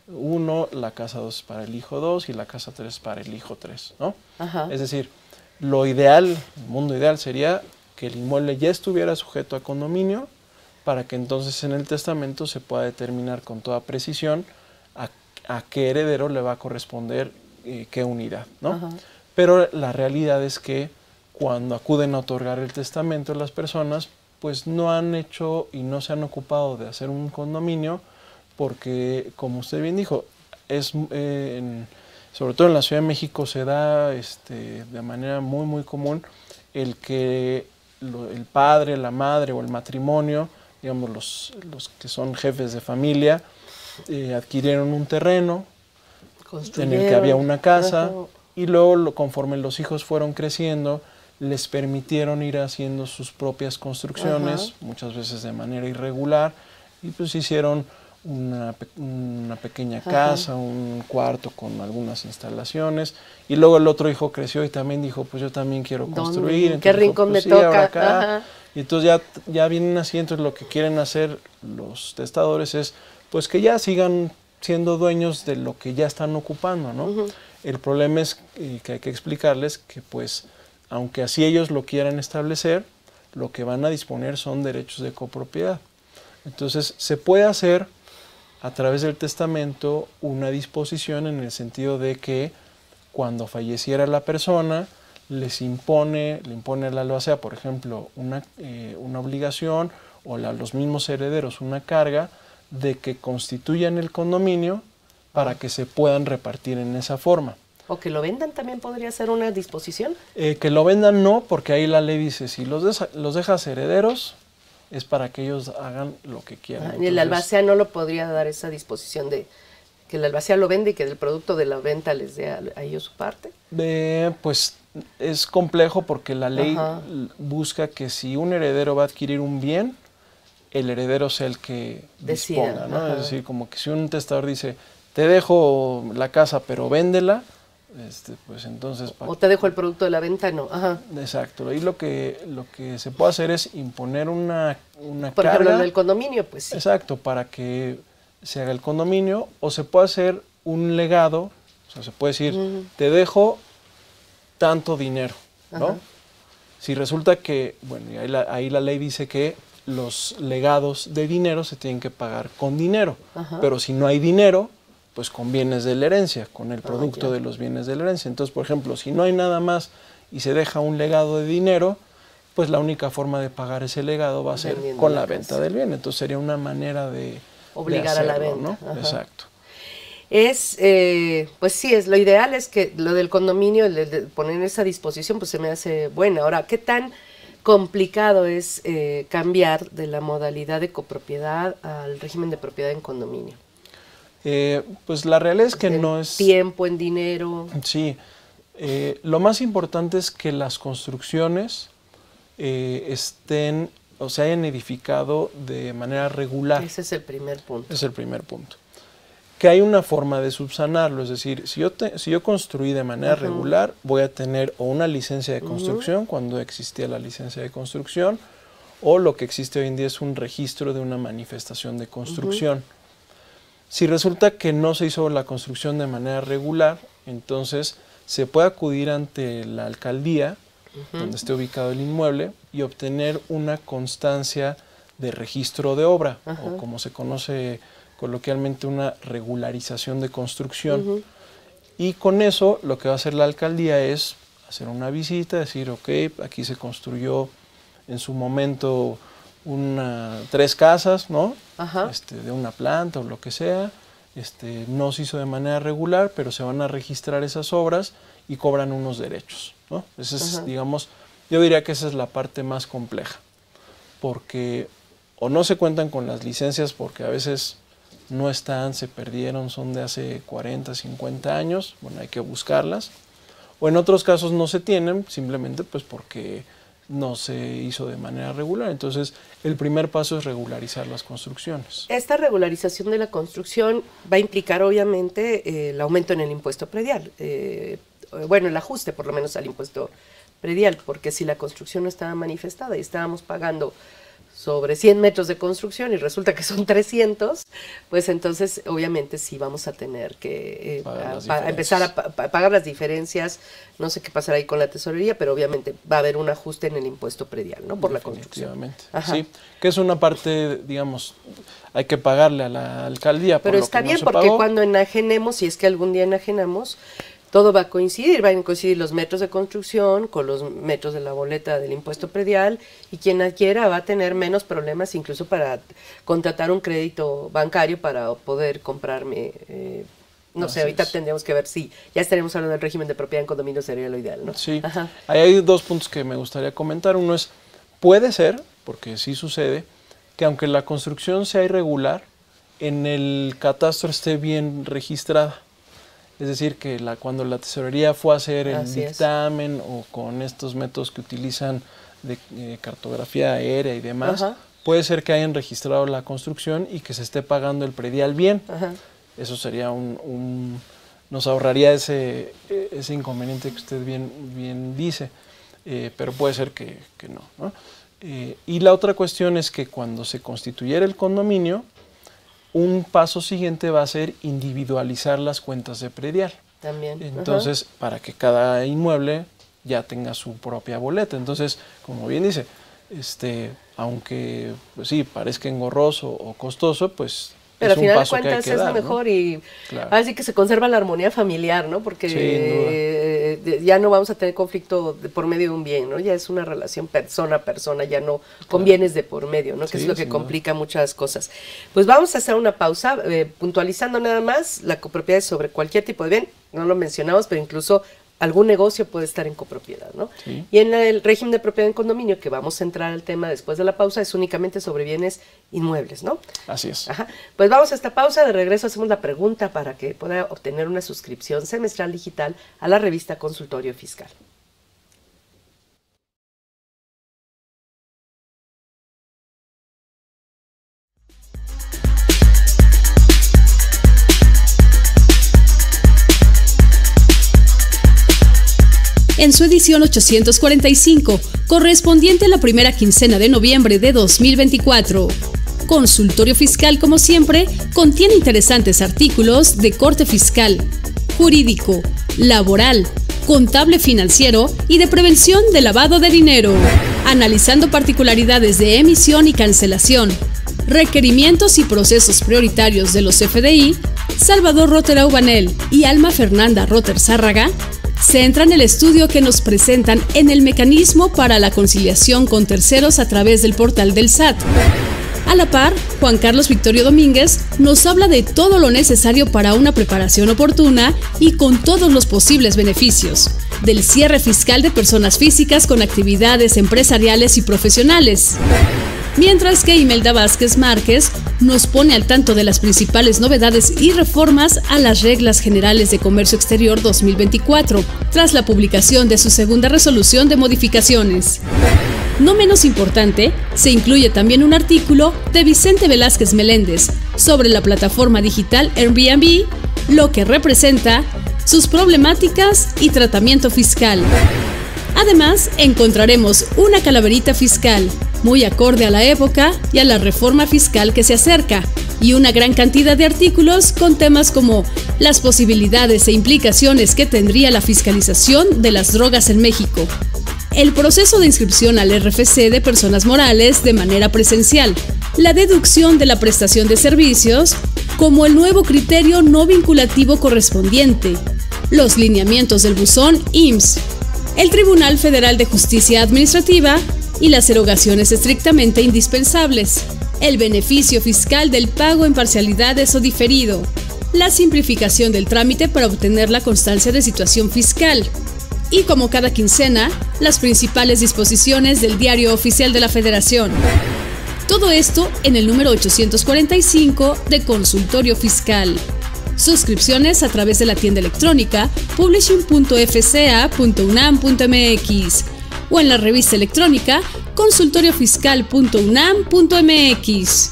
uno, la casa dos es para el hijo dos y la casa tres es para el hijo tres, ¿no? Ajá. Es decir, lo ideal, el mundo ideal sería que el inmueble ya estuviera sujeto a condominio para que entonces en el testamento se pueda determinar con toda precisión a, a qué heredero le va a corresponder eh, qué unidad, ¿no? Ajá. Pero la realidad es que cuando acuden a otorgar el testamento las personas, pues no han hecho y no se han ocupado de hacer un condominio porque, como usted bien dijo, es eh, en, sobre todo en la Ciudad de México se da este, de manera muy muy común el que lo, el padre, la madre o el matrimonio, digamos los, los que son jefes de familia, eh, adquirieron un terreno en el que había una casa, uh-huh. y luego lo, conforme los hijos fueron creciendo, les permitieron ir haciendo sus propias construcciones, uh-huh. muchas veces de manera irregular, y pues hicieron una, una pequeña casa, uh-huh. un cuarto con algunas instalaciones, y luego el otro hijo creció y también dijo, pues yo también quiero construir. ¿Qué entonces, rincón dijo, pues, me sí, toca? Acá. Uh-huh. Y entonces ya, ya vienen así, entonces lo que quieren hacer los testadores es pues que ya sigan siendo dueños de lo que ya están ocupando, ¿no? Uh-huh. El problema es eh, que hay que explicarles que pues aunque así ellos lo quieran establecer, lo que van a disponer son derechos de copropiedad. Entonces se puede hacer a través del testamento una disposición en el sentido de que cuando falleciera la persona les impone, le impone a la albacea, por ejemplo, una, eh, una obligación o a los mismos herederos una carga de que constituyan el condominio para que se puedan repartir en esa forma. ¿O que lo vendan también podría ser una disposición? Eh, que lo vendan no, porque ahí la ley dice, si los, de, los dejas herederos, es para que ellos hagan lo que quieran. Ah, y el albacea no lo podría dar esa disposición de que el albacea lo vende y que del producto de la venta les dé a, a ellos su parte. Eh, pues es complejo porque la ley Ajá. busca que si un heredero va a adquirir un bien, el heredero sea el que Decida, disponga, ¿no? ajá. Es decir, como que si un testador dice, te dejo la casa pero véndela, este, pues entonces... O te dejo el producto de la venta, no. Ajá. Exacto. Ahí lo que, lo que se puede hacer es imponer una, una Por carga. ejemplo, el condominio, pues sí. Exacto, para que se haga el condominio, o se puede hacer un legado, o sea, se puede decir, uh-huh. te dejo tanto dinero, ¿no? Uh-huh. Si resulta que, bueno, y ahí la, ahí la ley dice que los legados de dinero se tienen que pagar con dinero, uh-huh. pero si no hay dinero, pues con bienes de la herencia, con el producto oh, de los bienes de la herencia. Entonces, por ejemplo, si no hay nada más y se deja un legado de dinero, pues la única forma de pagar ese legado va a ser Vendiendo con la, la venta del bien. Entonces sería una manera de obligar de hacerlo, a la venta. ¿no? Exacto. Es, eh, pues sí, es lo ideal es que lo del condominio, el de, de poner esa disposición, pues se me hace buena. Ahora, ¿qué tan complicado es eh, cambiar de la modalidad de copropiedad al régimen de propiedad en condominio? Eh, pues la realidad es que en no es... tiempo, en dinero. Sí. Eh, lo más importante es que las construcciones eh, estén o se hayan edificado de manera regular. Ese es el primer punto. Es el primer punto. Que hay una forma de subsanarlo, es decir, si yo, te, si yo construí de manera uh-huh. regular, voy a tener o una licencia de construcción, uh-huh. cuando existía la licencia de construcción, o lo que existe hoy en día es un registro de una manifestación de construcción. Uh-huh. Si resulta que no se hizo la construcción de manera regular, entonces se puede acudir ante la alcaldía, uh-huh. donde esté ubicado el inmueble, y obtener una constancia de registro de obra, uh-huh. o como se conoce coloquialmente una regularización de construcción. Uh-huh. Y con eso lo que va a hacer la alcaldía es hacer una visita, decir, ok, aquí se construyó en su momento una, tres casas, ¿no? Ajá. Este, de una planta o lo que sea, este, no se hizo de manera regular, pero se van a registrar esas obras y cobran unos derechos, ¿no? Esa es, Ajá. digamos, yo diría que esa es la parte más compleja, porque o no se cuentan con las licencias porque a veces no están, se perdieron, son de hace cuarenta, cincuenta años, bueno, hay que buscarlas, o en otros casos no se tienen, simplemente pues porque no se hizo de manera regular. Entonces, el primer paso es regularizar las construcciones. Esta regularización de la construcción va a implicar, obviamente, eh, el aumento en el impuesto predial. Eh, bueno, el ajuste, por lo menos, al impuesto predial, porque si la construcción no estaba manifestada y estábamos pagando sobre cien metros de construcción y resulta que son trescientos, pues entonces obviamente sí vamos a tener que eh, a, a empezar a, pa a pagar las diferencias. No sé qué pasará ahí con la tesorería, pero obviamente va a haber un ajuste en el impuesto predial, ¿no? Por la construcción. Ajá. Sí, que es una parte, digamos, hay que pagarle a la alcaldía. Pero por lo está que bien, no se porque pagó. Cuando enajenemos, si es que algún día enajenamos, todo va a coincidir, van a coincidir los metros de construcción con los metros de la boleta del impuesto predial, y quien adquiera va a tener menos problemas incluso para contratar un crédito bancario para poder comprarme, eh, no Así sé, ahorita es. Tendríamos que ver si ya estaremos hablando del régimen de propiedad en condominio, sería lo ideal, ¿no? Sí, Ajá. Ahí hay dos puntos que me gustaría comentar. Uno es, puede ser, porque sí sucede, que aunque la construcción sea irregular, en el catastro esté bien registrada. Es decir, que la, cuando la tesorería fue a hacer el Así dictamen es. o con estos métodos que utilizan de eh, cartografía aérea y demás, Ajá. puede ser que hayan registrado la construcción y que se esté pagando el predial bien. Ajá. Eso sería un, un nos ahorraría ese, ese inconveniente que usted bien, bien dice, eh, pero puede ser que, que no, ¿no? Eh, y la otra cuestión es que cuando se constituyera el condominio, un paso siguiente va a ser individualizar las cuentas de predial. También. Entonces, Ajá. para que cada inmueble ya tenga su propia boleta. Entonces, como bien dice, este, aunque pues sí, parezca engorroso o costoso, pues pero es al final un paso de cuentas que hay que es dar, lo mejor, ¿no? y claro. así que se conserva la armonía familiar, ¿no? Porque eh, ya no vamos a tener conflicto de por medio de un bien, ¿no? Ya es una relación persona a persona, ya no claro. con bienes de por medio, ¿no? Que sí, es lo que complica duda. muchas cosas. Pues vamos a hacer una pausa, eh, puntualizando nada más, la copropiedad es sobre cualquier tipo de bien, no lo mencionamos, pero incluso algún negocio puede estar en copropiedad, ¿no? Sí. Y en el régimen de propiedad en condominio, que vamos a entrar al tema después de la pausa, es únicamente sobre bienes inmuebles, ¿no? Así es. Ajá. Pues vamos a esta pausa, de regreso hacemos la pregunta para que pueda obtener una suscripción semestral digital a la revista Consultorio Fiscal. En su edición ochocientos cuarenta y cinco, correspondiente a la primera quincena de noviembre de dos mil veinticuatro. Consultorio Fiscal, como siempre, contiene interesantes artículos de corte fiscal, jurídico, laboral, contable financiero y de prevención de lavado de dinero, analizando particularidades de emisión y cancelación, requerimientos y procesos prioritarios de los F D I. Salvador Rotter Aubanel y Alma Fernanda Rotter Zárraga centran el estudio que nos presentan en el mecanismo para la conciliación con terceros a través del portal del S A T. A la par, Juan Carlos Victorio Domínguez nos habla de todo lo necesario para una preparación oportuna y con todos los posibles beneficios del cierre fiscal de personas físicas con actividades empresariales y profesionales. Mientras que Imelda Vázquez Márquez nos pone al tanto de las principales novedades y reformas a las Reglas Generales de Comercio Exterior dos mil veinticuatro, tras la publicación de su segunda resolución de modificaciones. No menos importante, se incluye también un artículo de Vicente Velázquez Meléndez sobre la plataforma digital Airbnb, lo que representa, sus problemáticas y tratamiento fiscal. Además, encontraremos una calaverita fiscal, muy acorde a la época y a la reforma fiscal que se acerca, y una gran cantidad de artículos con temas como las posibilidades e implicaciones que tendría la fiscalización de las drogas en México, el proceso de inscripción al R F C de personas morales de manera presencial, la deducción de la prestación de servicios, como el nuevo criterio no vinculativo correspondiente, los lineamientos del buzón I M S S, el Tribunal Federal de Justicia Administrativa y las erogaciones estrictamente indispensables, el beneficio fiscal del pago en parcialidades o diferido, la simplificación del trámite para obtener la constancia de situación fiscal, y como cada quincena, las principales disposiciones del Diario Oficial de la Federación. Todo esto en el número ochocientos cuarenta y cinco de Consultorio Fiscal. Suscripciones a través de la tienda electrónica publishing punto f c a punto u n a m punto m x o en la revista electrónica consultorio fiscal punto u n a m punto m x.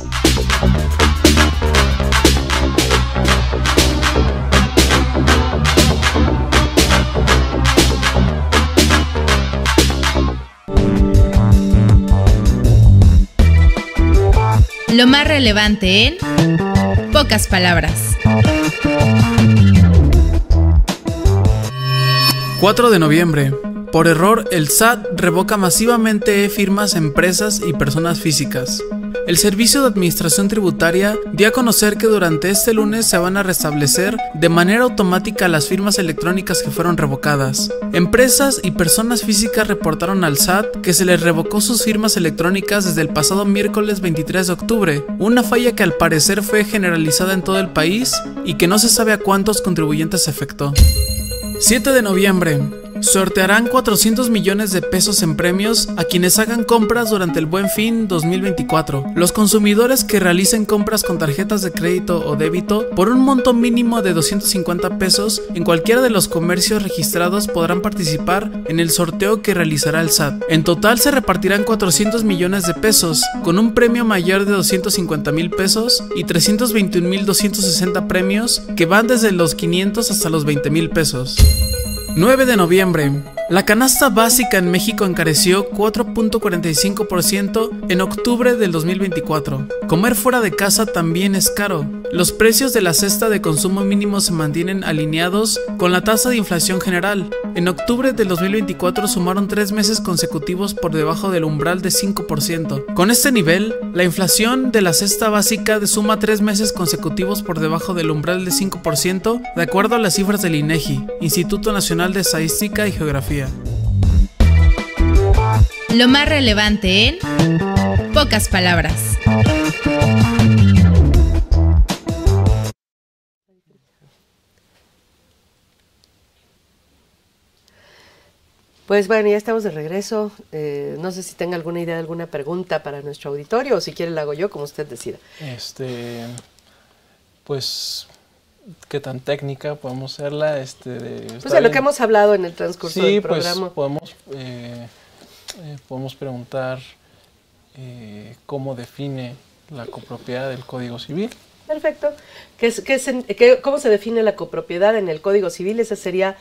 Lo más relevante en pocas palabras. cuatro de noviembre. Por error, el S A T revoca masivamente e-firmas a empresas y personas físicas. El Servicio de Administración Tributaria dio a conocer que durante este lunes se van a restablecer de manera automática las firmas electrónicas que fueron revocadas. Empresas y personas físicas reportaron al S A T que se les revocó sus firmas electrónicas desde el pasado miércoles veintitrés de octubre, una falla que al parecer fue generalizada en todo el país y que no se sabe a cuántos contribuyentes afectó. siete de noviembre. Sortearán cuatrocientos millones de pesos en premios a quienes hagan compras durante el Buen Fin dos mil veinticuatro. Los consumidores que realicen compras con tarjetas de crédito o débito por un monto mínimo de doscientos cincuenta pesos en cualquiera de los comercios registrados podrán participar en el sorteo que realizará el S A T. En total se repartirán cuatrocientos millones de pesos, con un premio mayor de doscientos cincuenta mil pesos y trescientos veintiún mil doscientos sesenta premios que van desde los quinientos hasta los veinte mil pesos. nueve de noviembre. La canasta básica en México encareció cuatro punto cuarenta y cinco por ciento en octubre del dos mil veinticuatro. Comer fuera de casa también es caro. Los precios de la cesta de consumo mínimo se mantienen alineados con la tasa de inflación general. En octubre del dos mil veinticuatro sumaron tres meses consecutivos por debajo del umbral de cinco por ciento. Con este nivel, la inflación de la cesta básica suma tres meses consecutivos por debajo del umbral de cinco por ciento, de acuerdo a las cifras del INEGI, Instituto Nacional de Estadística y Geografía. Lo más relevante en pocas palabras. Pues bueno, ya estamos de regreso. Eh, no sé si tenga alguna idea, alguna pregunta para nuestro auditorio, o si quiere la hago yo, como usted decida. Este, pues, ¿qué tan técnica podemos hacerla? Este, de, pues de lo que hemos hablado en el transcurso sí, del programa. Pues podemos, eh, eh, podemos preguntar eh, cómo define la copropiedad del Código Civil. Perfecto. ¿Qué es, qué es, qué, ¿Cómo se define la copropiedad en el Código Civil? Esa sería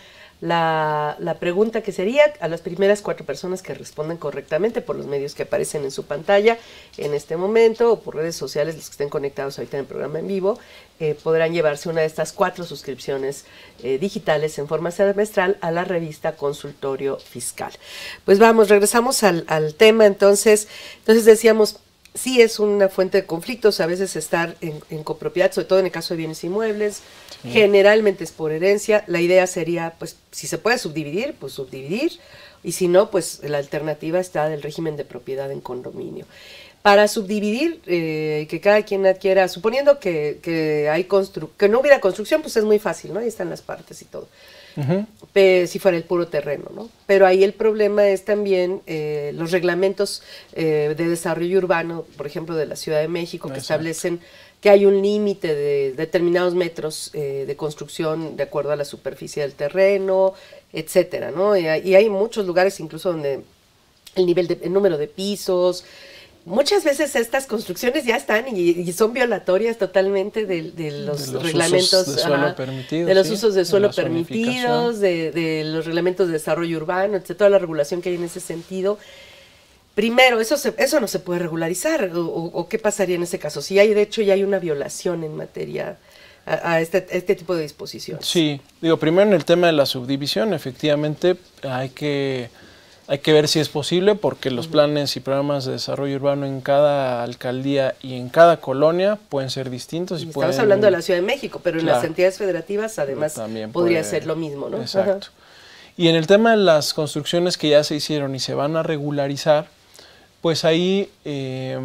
la, la pregunta que sería a las primeras cuatro personas que respondan correctamente por los medios que aparecen en su pantalla en este momento, o por redes sociales, los que estén conectados ahorita en el programa en vivo, eh, podrán llevarse una de estas cuatro suscripciones eh, digitales en forma semestral a la revista Consultorio Fiscal. Pues vamos, regresamos al, al tema. Entonces, entonces decíamos, sí es una fuente de conflictos a veces estar en, en copropiedad, sobre todo en el caso de bienes inmuebles. Sí. Generalmente es por herencia. La idea sería, pues, si se puede subdividir, pues subdividir, y si no, pues la alternativa está del régimen de propiedad en condominio. Para subdividir, eh, que cada quien adquiera, suponiendo que, que, hay constru que no hubiera construcción, pues es muy fácil, ¿no? Ahí están las partes y todo. Uh-huh. Pe si fuera el puro terreno, ¿no? Pero ahí el problema es también eh, los reglamentos eh, de desarrollo urbano, por ejemplo, de la Ciudad de México, que Exacto. establecen que hay un límite de determinados metros eh, de construcción de acuerdo a la superficie del terreno, etcétera, ¿no? Y hay, y hay muchos lugares incluso donde el nivel de, el número de pisos. Muchas veces estas construcciones ya están y, y son violatorias totalmente de, de, los, de los reglamentos usos de suelo ajá, permitidos, de los ¿sí? usos de suelo de permitidos, de, de los reglamentos de desarrollo urbano, etcétera, toda la regulación que hay en ese sentido. Primero, eso se, eso no se puede regularizar, o, o, o qué pasaría en ese caso, si hay de hecho ya hay una violación en materia a, a, este, a este tipo de disposiciones. Sí, digo, primero en el tema de la subdivisión, efectivamente hay que Hay que ver si es posible, porque los planes y programas de desarrollo urbano en cada alcaldía y en cada colonia pueden ser distintos. Y Estamos pueden, hablando de la Ciudad de México, pero claro, en las entidades federativas además también podría puede, ser lo mismo, ¿no? Exacto. Ajá. Y en el tema de las construcciones que ya se hicieron y se van a regularizar, pues ahí eh,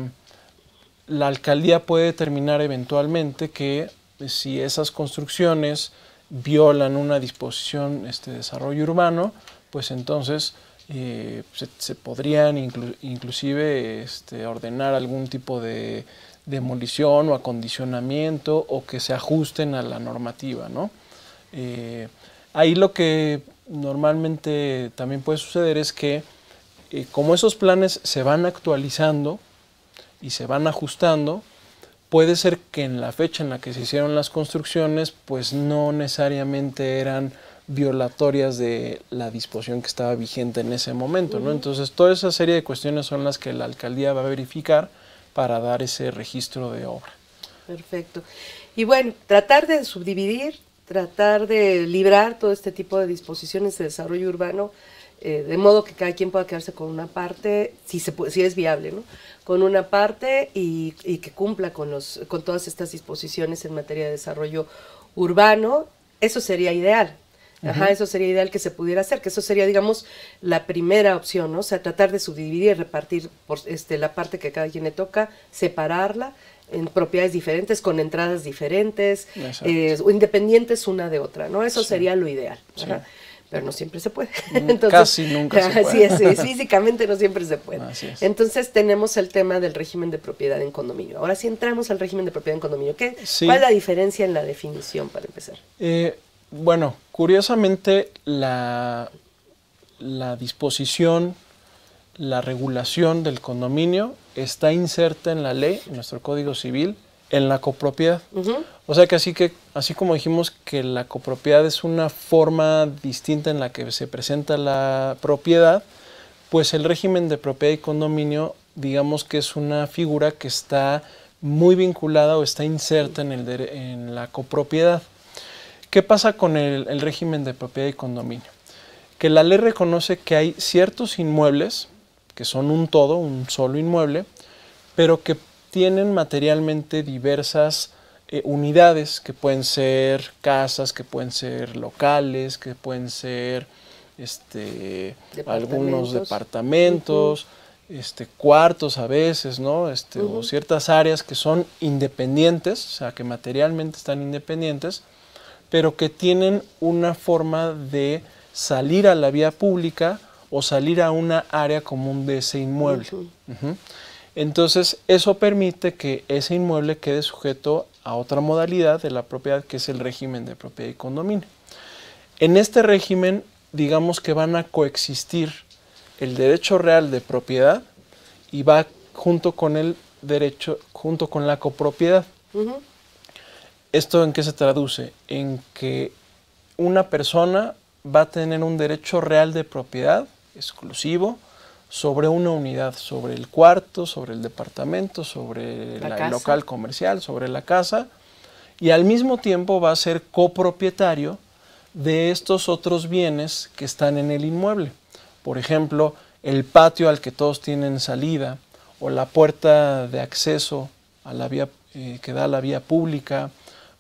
la alcaldía puede determinar eventualmente que si esas construcciones violan una disposición este, de desarrollo urbano, pues entonces Eh, se, se podrían inclu inclusive este, ordenar algún tipo de demolición o acondicionamiento, o que se ajusten a la normativa, ¿no? Eh, ahí lo que normalmente también puede suceder es que eh, como esos planes se van actualizando y se van ajustando, puede ser que en la fecha en la que se hicieron las construcciones pues no necesariamente eran violatorias de la disposición que estaba vigente en ese momento, ¿no? Entonces, toda esa serie de cuestiones son las que la alcaldía va a verificar para dar ese registro de obra. Perfecto. Y bueno, tratar de subdividir, tratar de librar todo este tipo de disposiciones de desarrollo urbano eh, de modo que cada quien pueda quedarse con una parte, si, se puede, si es viable, ¿no? Con una parte y, y que cumpla con, los, con todas estas disposiciones en materia de desarrollo urbano. Eso sería ideal. Ajá, uh-huh. Eso sería ideal que se pudiera hacer, que eso sería, digamos, la primera opción, ¿no? O sea, tratar de subdividir, repartir por este, la parte que a cada quien le toca, separarla en propiedades diferentes, con entradas diferentes, eh, o independientes una de otra, ¿no? Eso sí. sería lo ideal. Sí. Pero no siempre se puede. Entonces, casi nunca se puede. Así es, físicamente no siempre se puede. Así es. Entonces tenemos el tema del régimen de propiedad en condominio. Ahora sí entramos al régimen de propiedad en condominio. ¿Qué, sí. ¿Cuál es la diferencia en la definición para empezar? Eh, bueno, curiosamente la, la disposición, la regulación del condominio está inserta en la ley, en nuestro Código Civil, en la copropiedad. Uh-huh. O sea que así, que así como dijimos que la copropiedad es una forma distinta en la que se presenta la propiedad, pues el régimen de propiedad y condominio, digamos que es una figura que está muy vinculada o está inserta en, el de, en la copropiedad. ¿Qué pasa con el, el régimen de propiedad y condominio? Que la ley reconoce que hay ciertos inmuebles, que son un todo, un solo inmueble, pero que tienen materialmente diversas eh, unidades, que pueden ser casas, que pueden ser locales, que pueden ser este, departamentos. algunos departamentos, uh-huh. este, cuartos a veces, ¿no? Este, uh-huh. o ciertas áreas que son independientes, o sea, que materialmente están independientes, pero que tienen una forma de salir a la vía pública o salir a una área común de ese inmueble. Uh-huh. Uh-huh. Entonces, eso permite que ese inmueble quede sujeto a otra modalidad de la propiedad, que es el régimen de propiedad y condominio. En este régimen, digamos que van a coexistir el derecho real de propiedad y va junto con el derecho, junto con la copropiedad. Uh-huh. ¿Esto en qué se traduce? En que una persona va a tener un derecho real de propiedad exclusivo sobre una unidad, sobre el cuarto, sobre el departamento, sobre la la, el local comercial, sobre la casa, y al mismo tiempo va a ser copropietario de estos otros bienes que están en el inmueble. Por ejemplo, el patio al que todos tienen salida, o la puerta de acceso a la vía, eh, que da a la vía pública,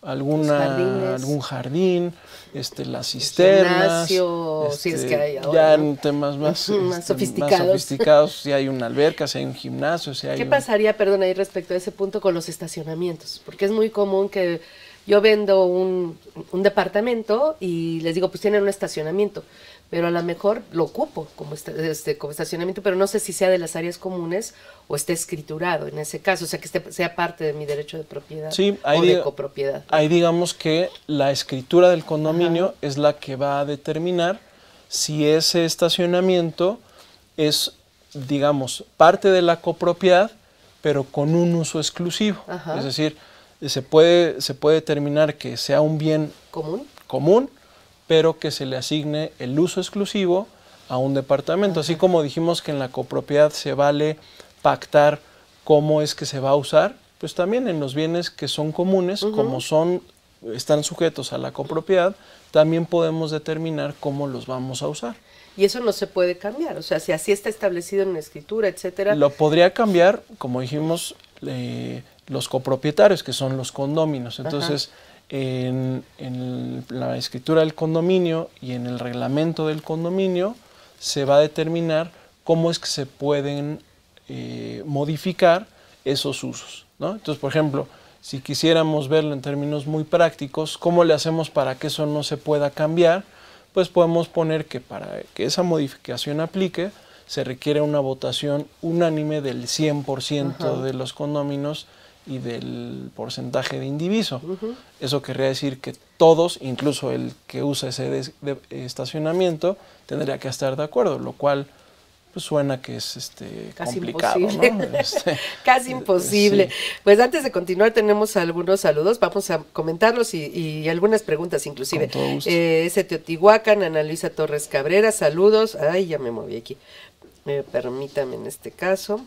alguna algún jardín, este, las cisternas, gimnasio, este, si es que hay ahora, ya ¿no? en temas más, más, este, sofisticados. más sofisticados, si hay una alberca, si hay un gimnasio, si hay ¿Qué un... pasaría, perdón, ahí respecto a ese punto con los estacionamientos? Porque es muy común que yo vendo un, un departamento y les digo, pues tienen un estacionamiento, pero a lo mejor lo ocupo como, este, como estacionamiento, pero no sé si sea de las áreas comunes o esté escriturado en ese caso, o sea, que esté, sea parte de mi derecho de propiedad sí, o de copropiedad. Ahí digamos que la escritura del condominio Ajá. es la que va a determinar si ese estacionamiento es, digamos, parte de la copropiedad, pero con un uso exclusivo. Ajá. Es decir, se puede, se puede determinar que sea un bien común, común pero que se le asigne el uso exclusivo a un departamento. Ajá. Así como dijimos que en la copropiedad se vale pactar cómo es que se va a usar, pues también en los bienes que son comunes, uh-huh. como son, están sujetos a la copropiedad, también podemos determinar cómo los vamos a usar. Y eso no se puede cambiar, o sea, si así está establecido en la escritura, etcétera. Lo podría cambiar, como dijimos, eh, los copropietarios, que son los condóminos. Entonces, en, en la escritura del condominio y en el reglamento del condominio se va a determinar cómo es que se pueden eh, modificar esos usos, ¿no? Entonces, por ejemplo, si quisiéramos verlo en términos muy prácticos, ¿cómo le hacemos para que eso no se pueda cambiar? Pues podemos poner que para que esa modificación aplique, se requiere una votación unánime del cien por ciento Ajá. de los condóminos y del porcentaje de indiviso. Uh-huh. Eso querría decir que todos, incluso el que usa ese de, de, estacionamiento, tendría que estar de acuerdo, lo cual pues suena que es este Casi complicado, imposible. ¿no? Este, Casi imposible. Sí. Pues antes de continuar tenemos algunos saludos, vamos a comentarlos y, y algunas preguntas inclusive. Con todo gusto. Eh, ese Teotihuacán, Ana Luisa Torres Cabrera, saludos. Ay, ya me moví aquí. Eh, permítame en este caso.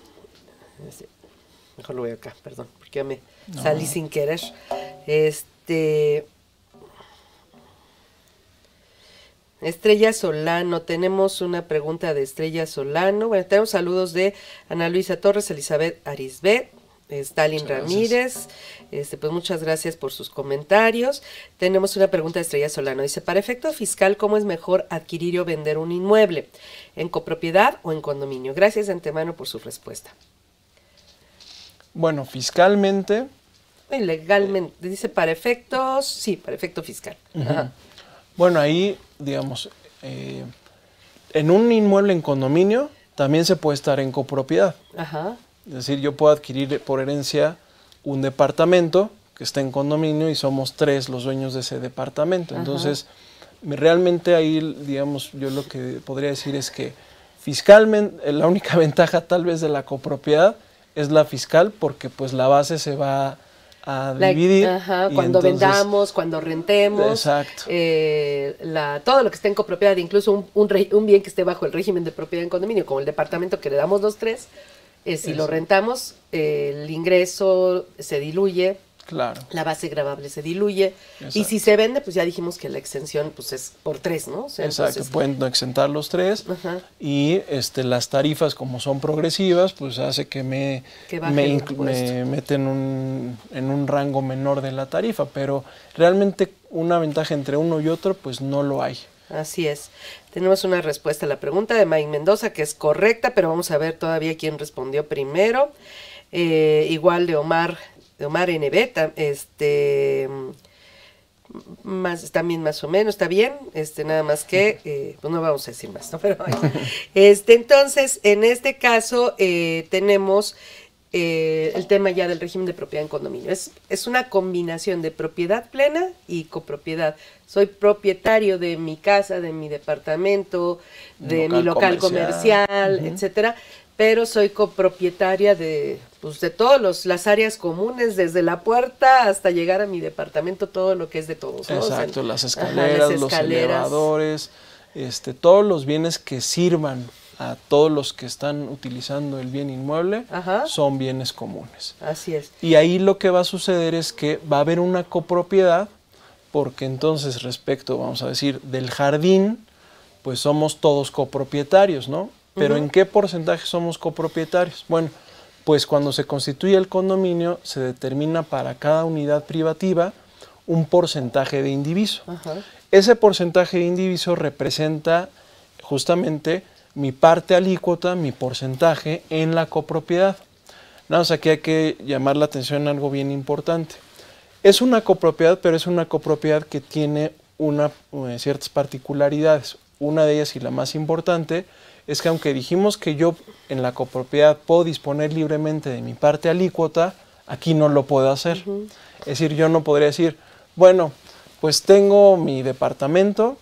Mejor lo voy acá, perdón, porque ya me no. salí sin querer. Este... Estrella Solano, tenemos una pregunta de Estrella Solano. Bueno, tenemos saludos de Ana Luisa Torres, Elizabeth Arisbet, Stalin Ramírez. Este, pues muchas gracias por sus comentarios. Tenemos una pregunta de Estrella Solano. Dice, para efecto fiscal, ¿cómo es mejor adquirir o vender un inmueble? ¿En copropiedad o en condominio? Gracias de antemano por su respuesta. Bueno, fiscalmente... Y legalmente, dice para efectos, sí, para efecto fiscal. Uh-huh. Ajá. Bueno, ahí, digamos, eh, en un inmueble en condominio también se puede estar en copropiedad. Ajá. Es decir, yo puedo adquirir por herencia un departamento que está en condominio y somos tres los dueños de ese departamento. Entonces, ajá, realmente ahí, digamos, yo lo que podría decir es que fiscalmente, la única ventaja tal vez de la copropiedad es la fiscal, porque pues la base se va a dividir. La, ajá, cuando entonces, vendamos, cuando rentemos. Exacto. Eh, la, todo lo que esté en copropiedad, incluso un, un, re, un bien que esté bajo el régimen de propiedad en condominio, como el departamento que le damos los tres, eh, si Eso. lo rentamos, eh, el ingreso se diluye. Claro. La base gravable se diluye. Exacto. Y si se vende, pues ya dijimos que la exención pues es por tres, ¿no? O sea, Exacto, entonces, pueden exentar los tres. Ajá. Y este, las tarifas, como son progresivas, pues hace que me, que me, me meten un, en un rango menor de la tarifa, pero realmente una ventaja entre uno y otro, pues no lo hay. Así es. Tenemos una respuesta a la pregunta de Mike Mendoza, que es correcta, pero vamos a ver todavía quién respondió primero. Eh, igual de Omar... de Omar N B, este, más, también más o menos, está bien, este, nada más que, eh, pues no vamos a decir más, ¿no? Pero, este, entonces, en este caso, eh, tenemos eh, el tema ya del régimen de propiedad en condominio. Es, es una combinación de propiedad plena y copropiedad. Soy propietario de mi casa, de mi departamento, de local mi local comercial, comercial uh-huh. etcétera, pero soy copropietaria de, pues, de todas las áreas comunes, desde la puerta hasta llegar a mi departamento, todo lo que es de todos, ¿no? Exacto, o sea, las escaleras, ajá, las los escaleras, elevadores, este, todos los bienes que sirvan a todos los que están utilizando el bien inmueble, ajá, son bienes comunes. Así es. Y ahí lo que va a suceder es que va a haber una copropiedad, porque entonces respecto, vamos a decir, del jardín, pues somos todos copropietarios, ¿no? Pero uh-huh. ¿en qué porcentaje somos copropietarios? Bueno, pues cuando se constituye el condominio se determina para cada unidad privativa un porcentaje de indiviso. Uh-huh. Ese porcentaje de indiviso representa justamente mi parte alícuota, mi porcentaje en la copropiedad. Nada más aquí hay que llamar la atención en algo bien importante. Es una copropiedad, pero es una copropiedad que tiene una, uh, ciertas particularidades. Una de ellas, y la más importante, es que aunque dijimos que yo en la copropiedad puedo disponer libremente de mi parte alícuota, aquí no lo puedo hacer. Uh-huh. Es decir, yo no podría decir, bueno, pues tengo mi departamento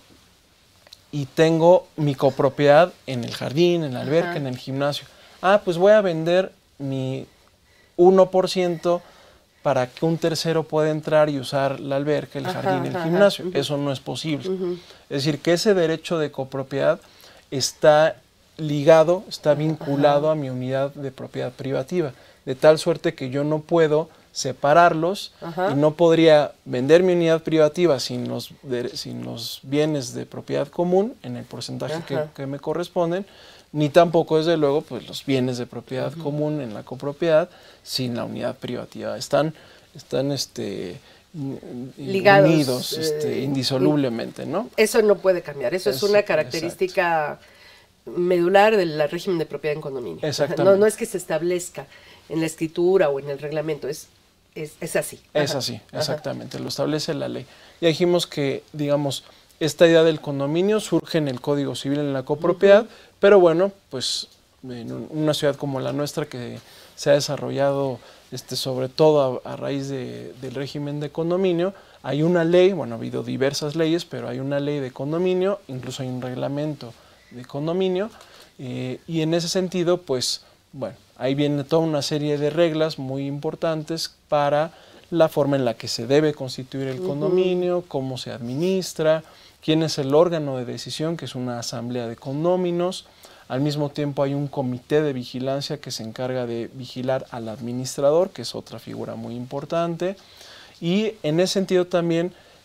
y tengo mi copropiedad en el jardín, en la alberca, uh-huh. en el gimnasio. Ah, pues voy a vender mi uno por ciento para que un tercero pueda entrar y usar la alberca, el ajá, jardín, el ajá, gimnasio. Uh-huh. Eso no es posible. Uh-huh. Es decir, que ese derecho de copropiedad está ligado, está vinculado ajá. a mi unidad de propiedad privativa, de tal suerte que yo no puedo separarlos ajá. y no podría vender mi unidad privativa sin los, de, sin los bienes de propiedad común en el porcentaje que, que me corresponden, ni tampoco, desde luego, pues los bienes de propiedad uh-huh. común en la copropiedad sin la unidad privativa. Están, están este, ligados, unidos este, eh, indisolublemente, ¿no? Eso no puede cambiar, eso es, es una característica exacto. medular del régimen de propiedad en condominio. Exactamente. No, no es que se establezca en la escritura o en el reglamento, es, es, es así. Es Ajá. así, exactamente, Ajá. lo establece la ley. Ya dijimos que, digamos, esta idea del condominio surge en el Código Civil, en la copropiedad, uh-huh. pero bueno, pues en una ciudad como la nuestra que se ha desarrollado este, sobre todo a, a raíz de, del régimen de condominio, hay una ley, bueno, ha habido diversas leyes, pero hay una ley de condominio, incluso hay un reglamento de condominio, eh, y en ese sentido, pues, bueno, ahí viene toda una serie de reglas muy importantes para la forma en la que se debe constituir el condominio, uh-huh. cómo se administra, quién es el órgano de decisión, que es una asamblea de condóminos. Al mismo tiempo hay un comité de vigilancia que se encarga de vigilar al administrador, que es otra figura muy importante. Y en ese sentido también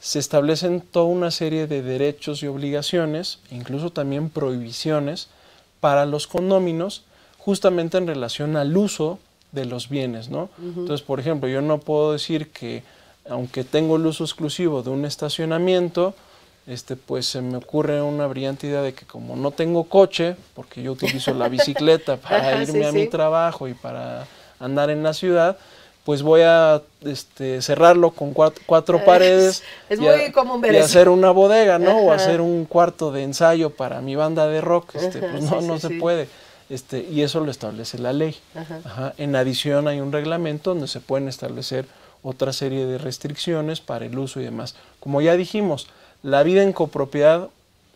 se establecen toda una serie de derechos y obligaciones, incluso también prohibiciones para los condóminos, justamente en relación al uso de los bienes, ¿no? Uh-huh. Entonces, por ejemplo, yo no puedo decir que, aunque tengo el uso exclusivo de un estacionamiento, este, pues se me ocurre una brillante idea de que como no tengo coche, porque yo utilizo la bicicleta para Ajá, irme sí, a sí. mi trabajo y para andar en la ciudad, pues voy a este, cerrarlo con cuatro, cuatro paredes es y, muy a, común ver y eso. hacer una bodega, ¿no? Ajá. O hacer un cuarto de ensayo para mi banda de rock, este, Ajá, pues no, sí, no sí, se sí. puede. Este, y eso lo establece la ley. Ajá. Ajá. En adición hay un reglamento donde se pueden establecer otra serie de restricciones para el uso y demás. Como ya dijimos, la vida en copropiedad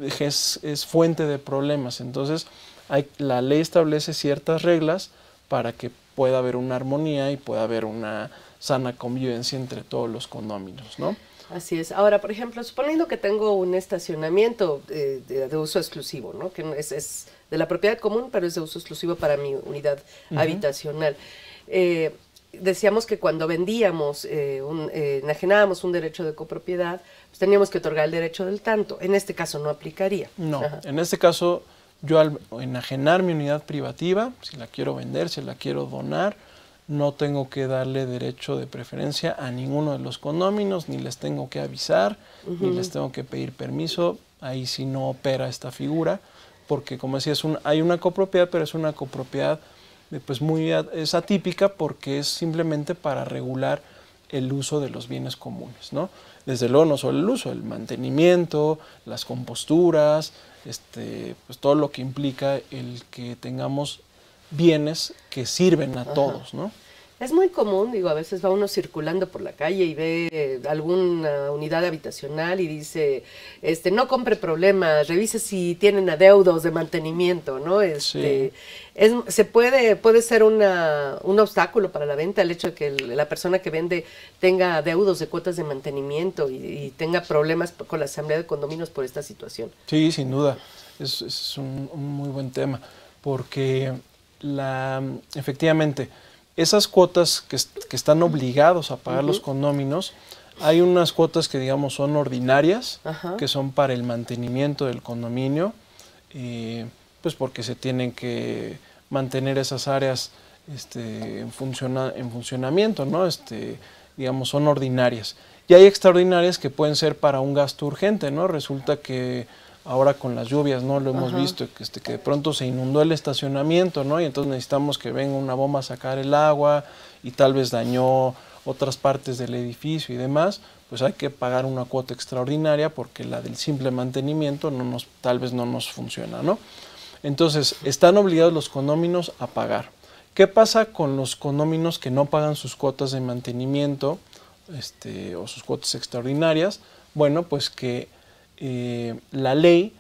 es, es fuente de problemas, entonces hay, la ley establece ciertas reglas para que pueda haber una armonía y pueda haber una sana convivencia entre todos los condóminos, ¿no? Así es. Ahora, por ejemplo, suponiendo que tengo un estacionamiento eh, de, de uso exclusivo, ¿no? Que no es, es de la propiedad común, pero es de uso exclusivo para mi unidad uh-huh. habitacional. Eh, decíamos que cuando vendíamos, eh, un, eh, enajenábamos un derecho de copropiedad, pues teníamos que otorgar el derecho del tanto. En este caso no aplicaría. No, Ajá. En este caso, yo al enajenar mi unidad privativa, si la quiero vender, si la quiero donar, no tengo que darle derecho de preferencia a ninguno de los condóminos, ni les tengo que avisar, uh-huh. ni les tengo que pedir permiso. Ahí sí no opera esta figura, porque como decía, es un, hay una copropiedad, pero es una copropiedad pues muy es atípica porque es simplemente para regular el uso de los bienes comunes, ¿no? Desde luego no solo el uso, el mantenimiento, las composturas, este, pues todo lo que implica el que tengamos bienes que sirven a Ajá. todos, ¿no? Es muy común, digo, a veces va uno circulando por la calle y ve alguna unidad habitacional y dice, este, no compre problemas, revise si tienen adeudos de mantenimiento, ¿no? Este, sí. es, se puede, puede ser una, un obstáculo para la venta el hecho de que el, la persona que vende tenga adeudos de cuotas de mantenimiento y, y tenga problemas con la asamblea de condominios por esta situación. Sí, sin duda, es, es un, un muy buen tema, porque la, efectivamente, esas cuotas que, que están obligados a pagar uh-huh. los condóminos, hay unas cuotas que digamos son ordinarias, uh-huh. que son para el mantenimiento del condominio, eh, pues porque se tienen que mantener esas áreas este, en, funciona, en funcionamiento, ¿no? Este, digamos, son ordinarias. Y hay extraordinarias que pueden ser para un gasto urgente, ¿no? Resulta que ahora con las lluvias, ¿no? Lo hemos Ajá. visto, que, este, que de pronto se inundó el estacionamiento, ¿no? Y entonces necesitamos que venga una bomba a sacar el agua y tal vez dañó otras partes del edificio y demás, pues hay que pagar una cuota extraordinaria porque la del simple mantenimiento no nos, tal vez no nos funciona, ¿no? Entonces, están obligados los condóminos a pagar. ¿Qué pasa con los condóminos que no pagan sus cuotas de mantenimiento este, o sus cuotas extraordinarias? Bueno, pues que Eh, la ley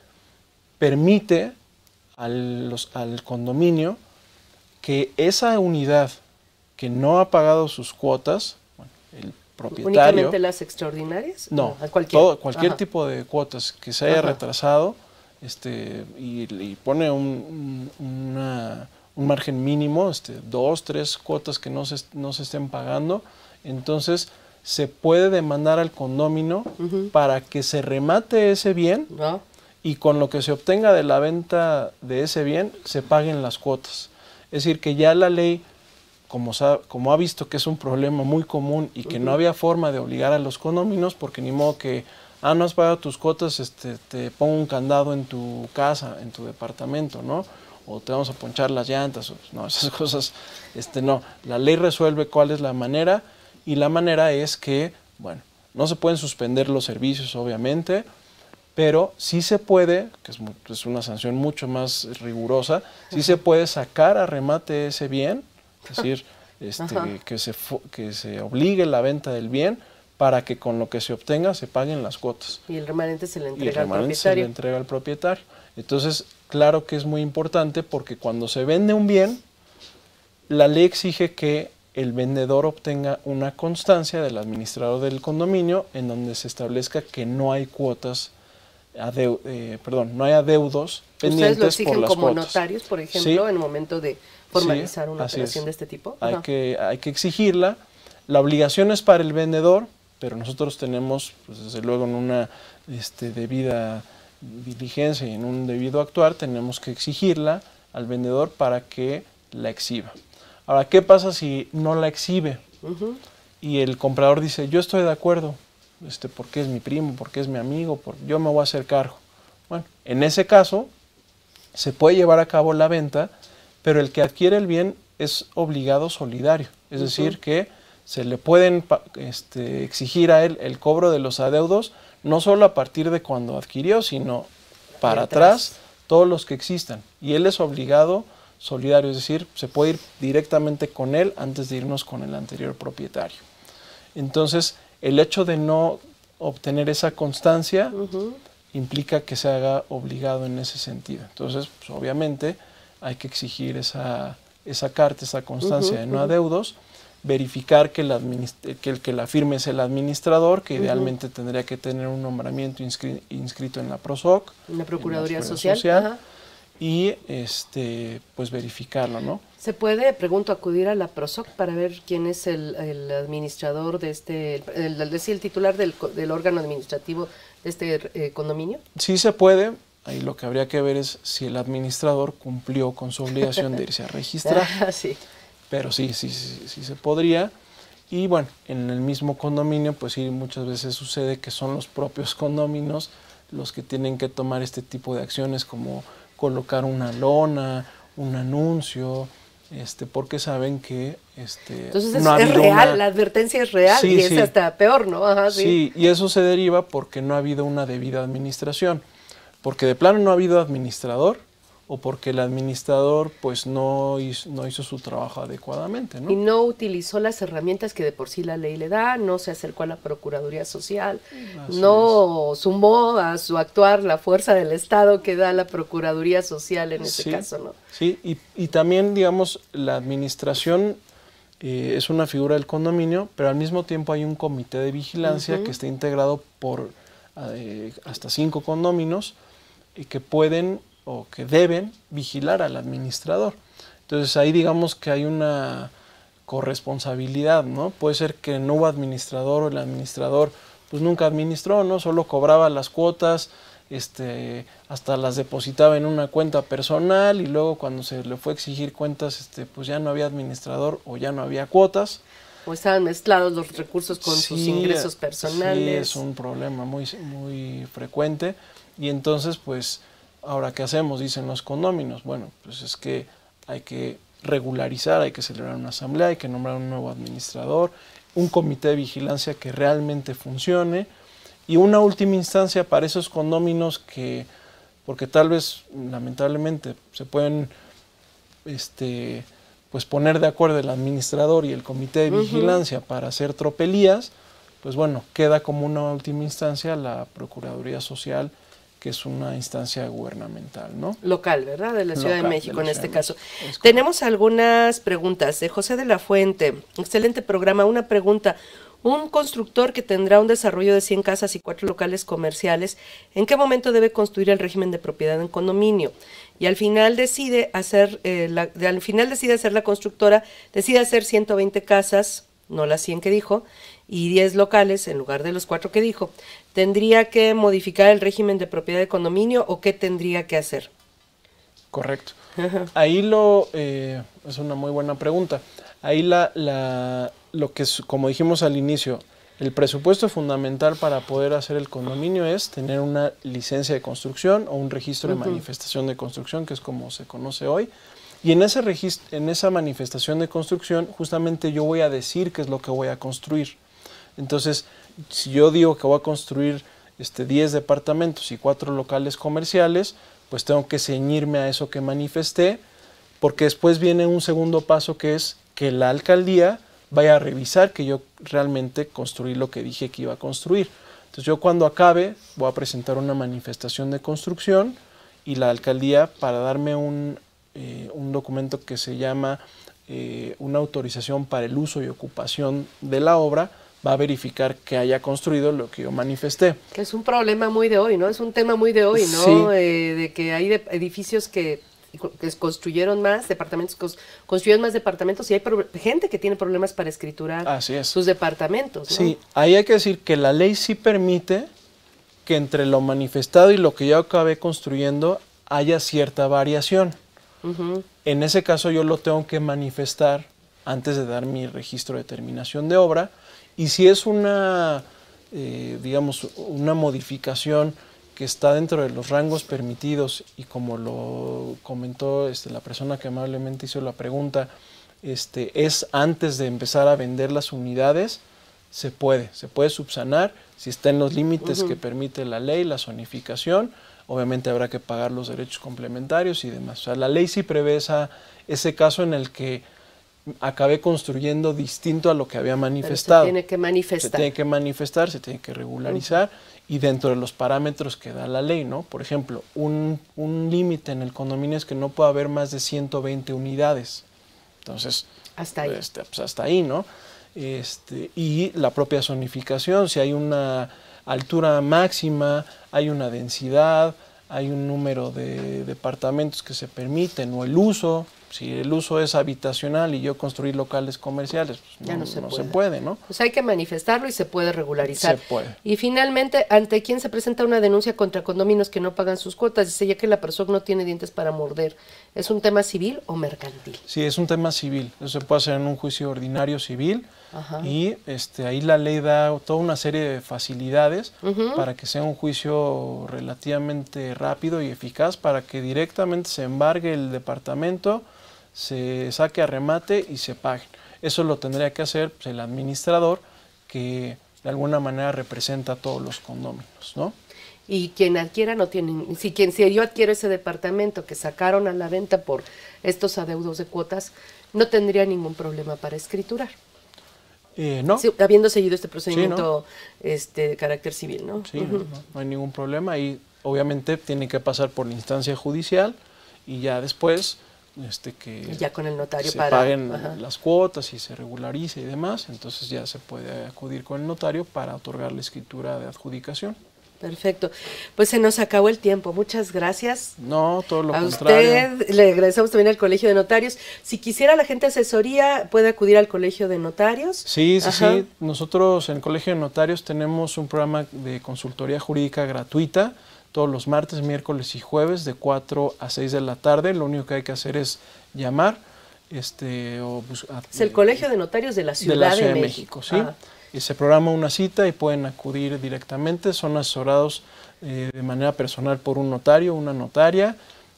permite al, los, al condominio que esa unidad que no ha pagado sus cuotas, bueno, el propietario... ¿Únicamente las extraordinarias? No, ¿A cualquier, todo, cualquier Ajá. tipo de cuotas que se haya Ajá. retrasado este, y, y pone un, un, una, un margen mínimo, este, dos, tres cuotas que no se, no se estén pagando, entonces se puede demandar al condómino uh-huh. para que se remate ese bien uh-huh. y con lo que se obtenga de la venta de ese bien se paguen las cuotas. Es decir, que ya la ley, como, sabe, como ha visto que es un problema muy común y que uh-huh. no había forma de obligar a los condóminos, porque ni modo que, ah, no has pagado tus cuotas, este, te pongo un candado en tu casa, en tu departamento, ¿no? O te vamos a ponchar las llantas, no, esas cosas, este, no. La ley resuelve cuál es la manera. Y la manera es que, bueno, no se pueden suspender los servicios, obviamente, pero sí se puede, que es, es una sanción mucho más rigurosa, sí se puede sacar a remate ese bien, es decir, este, que, se, que se obligue la venta del bien para que con lo que se obtenga se paguen las cuotas. Y el remanente se le entrega y el remanente al propietario. se le entrega al propietario. Entonces, claro que es muy importante porque cuando se vende un bien, la ley exige que el vendedor obtenga una constancia del administrador del condominio en donde se establezca que no hay cuotas, adeu eh, perdón, no hay adeudos pendientes por las cuotas. ¿Ustedes lo exigen como notarios, por ejemplo, sí. en el momento de formalizar sí, una operación es. de este tipo? Hay que, hay que exigirla. La obligación es para el vendedor, pero nosotros tenemos, pues, desde luego, en una este, debida diligencia y en un debido actuar, tenemos que exigirla al vendedor para que la exhiba. Ahora, ¿qué pasa si no la exhibe? Uh-huh. Y el comprador dice, yo estoy de acuerdo, este, porque es mi primo, porque es mi amigo, por, yo me voy a hacer cargo. Bueno, en ese caso, se puede llevar a cabo la venta, pero el que adquiere el bien es obligado solidario. Es uh-huh. decir, que se le pueden este, exigir a él el cobro de los adeudos, no solo a partir de cuando adquirió, sino para atrás, todos los que existan. Y él es obligado solidario, es decir, se puede ir directamente con él antes de irnos con el anterior propietario. Entonces, el hecho de no obtener esa constancia uh-huh. implica que se haga obligado en ese sentido. Entonces, pues, obviamente, hay que exigir esa, esa carta, esa constancia uh-huh, de no uh-huh. adeudos, verificar que, la que el que la firme es el administrador, que uh-huh. idealmente tendría que tener un nombramiento inscri inscrito en la PROSOC, en la Procuraduría en la Social, social y este, pues verificarlo, ¿no? ¿Se puede, pregunto, acudir a la PROSOC para ver quién es el, el administrador de este, el, el, el, el titular del, del órgano administrativo de este eh, condominio? Sí se puede. Ahí lo que habría que ver es si el administrador cumplió con su obligación de irse a registrar. Ah, sí. Pero sí, sí, sí, sí se podría. Y bueno, en el mismo condominio, pues sí, muchas veces sucede que son los propios condominios los que tienen que tomar este tipo de acciones, como colocar una lona, un anuncio, este, porque saben que este, entonces es, no ha es real, una... la advertencia es real, sí, y sí. es hasta peor, ¿no? Ajá, sí. sí, y eso se deriva porque no ha habido una debida administración, porque de plano no ha habido administrador, o porque el administrador pues no hizo, no hizo su trabajo adecuadamente, ¿no? Y no utilizó las herramientas que de por sí la ley le da, no se acercó a la Procuraduría Social, así no es. Sumó a su actuar la fuerza del Estado que da la Procuraduría Social en ese sí, caso, ¿no? Sí, y, y también, digamos, la administración eh, es una figura del condominio, pero al mismo tiempo hay un comité de vigilancia uh-huh. que está integrado por eh, hasta cinco condóminos y que pueden o que deben vigilar al administrador. Entonces ahí digamos que hay una corresponsabilidad, ¿no? Puede ser que no hubo administrador o el administrador pues nunca administró, ¿no? Solo cobraba las cuotas, este, hasta las depositaba en una cuenta personal y luego cuando se le fue a exigir cuentas, este, pues ya no había administrador o ya no había cuotas. O estaban mezclados los recursos con sí, sus ingresos personales. Sí, es un problema muy, muy frecuente y entonces pues ahora, ¿qué hacemos? Dicen los condóminos. Bueno, pues es que hay que regularizar, hay que celebrar una asamblea, hay que nombrar un nuevo administrador, un comité de vigilancia que realmente funcione y una última instancia para esos condóminos que, porque tal vez lamentablemente se pueden este, pues poner de acuerdo el administrador y el comité de vigilancia uh-huh. para hacer tropelías, pues bueno, queda como una última instancia la Procuraduría Social, que es una instancia gubernamental, ¿no? Local, ¿verdad? De la Ciudad Local, de México de en este caso. Tenemos algunas preguntas de José de la Fuente. Excelente programa. Una pregunta. Un constructor que tendrá un desarrollo de cien casas y cuatro locales comerciales, ¿en qué momento debe construir el régimen de propiedad en condominio? Y al final decide hacer, eh, la, de, al final decide hacer la constructora, decide hacer ciento veinte casas, no las cien que dijo, y diez locales en lugar de los cuatro que dijo. ¿Tendría que modificar el régimen de propiedad de condominio o qué tendría que hacer? Correcto. Ajá. Ahí lo, eh, es una muy buena pregunta. Ahí la, la, lo que es, como dijimos al inicio, el presupuesto fundamental para poder hacer el condominio es tener una licencia de construcción o un registro uh-huh. de manifestación de construcción, que es como se conoce hoy. Y en, ese registro, en esa manifestación de construcción, justamente yo voy a decir qué es lo que voy a construir. Entonces, si yo digo que voy a construir este, diez departamentos y cuatro locales comerciales, pues tengo que ceñirme a eso que manifesté, porque después viene un segundo paso que es que la alcaldía vaya a revisar que yo realmente construí lo que dije que iba a construir. Entonces yo cuando acabe voy a presentar una manifestación de construcción y la alcaldía, para darme un, eh, un documento que se llama eh, una autorización para el uso y ocupación de la obra, va a verificar que haya construido lo que yo manifesté. Que es un problema muy de hoy, ¿no? Es un tema muy de hoy, ¿no? Sí. Eh, de que hay de edificios que que construyeron más departamentos, construyeron más departamentos y hay gente que tiene problemas para escriturar Así es. sus departamentos, ¿no? Sí, ahí hay que decir que la ley sí permite que entre lo manifestado y lo que yo acabé construyendo haya cierta variación. Uh-huh. En ese caso yo lo tengo que manifestar antes de dar mi registro de terminación de obra, y si es una, eh, digamos, una modificación que está dentro de los rangos permitidos y como lo comentó este, la persona que amablemente hizo la pregunta, este, es antes de empezar a vender las unidades, se puede, se puede subsanar si está en los límites uh-huh. que permite la ley, la zonificación. Obviamente habrá que pagar los derechos complementarios y demás. O sea, la ley sí prevé esa, ese caso en el que acabé construyendo distinto a lo que había manifestado. Pero se tiene que manifestar. Se tiene que manifestar, se tiene que regularizar uh-huh. y dentro de los parámetros que da la ley, ¿no? Por ejemplo, un, un límite en el condominio es que no puede haber más de ciento veinte unidades. Entonces, hasta ahí. Este, pues hasta ahí, ¿no? Este, y la propia zonificación, si hay una altura máxima, hay una densidad, hay un número de departamentos que se permiten, o el uso, si el uso es habitacional y yo construir locales comerciales, pues ya no, no, se, no puede. se puede, ¿no? Pues hay que manifestarlo y se puede regularizar. Se puede. Y finalmente, ¿ante quién se presenta una denuncia contra condominios que no pagan sus cuotas? Dice, ya que la persona no tiene dientes para morder, ¿es un tema civil o mercantil? Sí, es un tema civil, eso se puede hacer en un juicio ordinario civil. Ajá. Y este, ahí la ley da toda una serie de facilidades uh-huh. para que sea un juicio relativamente rápido y eficaz, para que directamente se embargue el departamento, se saque a remate y se pague. Eso lo tendría que hacer pues, el administrador, que de alguna manera representa a todos los condóminos, ¿no? Y quien adquiera no tiene, si quien si yo adquiero ese departamento que sacaron a la venta por estos adeudos de cuotas, no tendría ningún problema para escriturar. Eh, no. Sí, habiendo seguido este procedimiento sí, ¿no? este, de carácter civil, ¿no? Sí, uh-huh. no, no, no hay ningún problema y obviamente tiene que pasar por la instancia judicial y ya después este, que y ya con el notario se para, paguen ajá. las cuotas y se regularice y demás, entonces ya se puede acudir con el notario para otorgar la escritura de adjudicación. Perfecto. Pues se nos acabó el tiempo. Muchas gracias. No, todo lo a contrario. usted. Le agradecemos también al Colegio de Notarios. Si quisiera la gente asesoría, ¿puede acudir al Colegio de Notarios? Sí, sí, Ajá. sí. Nosotros en el Colegio de Notarios tenemos un programa de consultoría jurídica gratuita todos los martes, miércoles y jueves de cuatro a seis de la tarde. Lo único que hay que hacer es llamar. Este, o, pues, a, es el Colegio de Notarios de la Ciudad de, la Ciudad de, de México. México, sí. Ajá. Y se programa una cita y pueden acudir directamente, son asesorados eh, de manera personal por un notario, una notaria,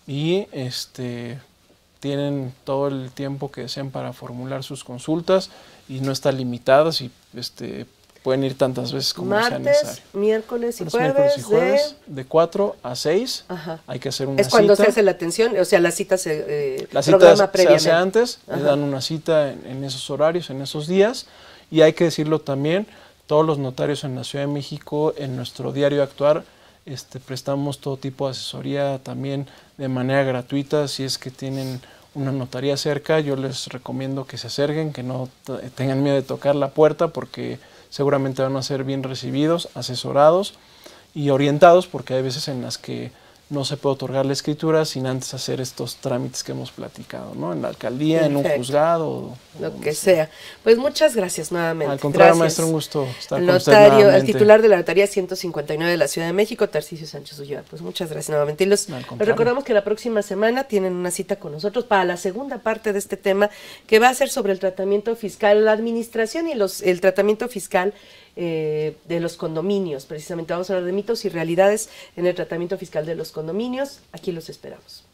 y este, tienen todo el tiempo que deseen para formular sus consultas y no están limitadas y este, pueden ir tantas veces como Martes, sea necesario. Miércoles y Martes, jueves, miércoles y jueves de... de cuatro a seis. Ajá. Hay que hacer una cita. Es cuando se hace la atención, o sea, la cita se eh, la cita programa se previamente. hace antes, Ajá. le dan una cita en, en esos horarios, en esos días. Y hay que decirlo también, todos los notarios en la Ciudad de México, en nuestro diario Actuar, este, prestamos todo tipo de asesoría también de manera gratuita. Si es que tienen una notaría cerca, yo les recomiendo que se acerquen, que no tengan miedo de tocar la puerta, porque seguramente van a ser bien recibidos, asesorados y orientados, porque hay veces en las que no se puede otorgar la escritura sin antes hacer estos trámites que hemos platicado, ¿no? En la alcaldía, Perfecto. En un juzgado. O, lo o que sea. Pues muchas gracias nuevamente. Al contrario, gracias. maestro, un gusto estar el con usted notario, nuevamente. El titular de la notaría ciento cincuenta y nueve de la Ciudad de México, Tarcisio Sánchez Ulloa. Pues muchas gracias nuevamente. Y los, les recordamos que la próxima semana tienen una cita con nosotros para la segunda parte de este tema, que va a ser sobre el tratamiento fiscal, la administración y los el tratamiento fiscal Eh, de los condominios. Precisamente vamos a hablar de mitos y realidades en el tratamiento fiscal de los condominios. Aquí los esperamos.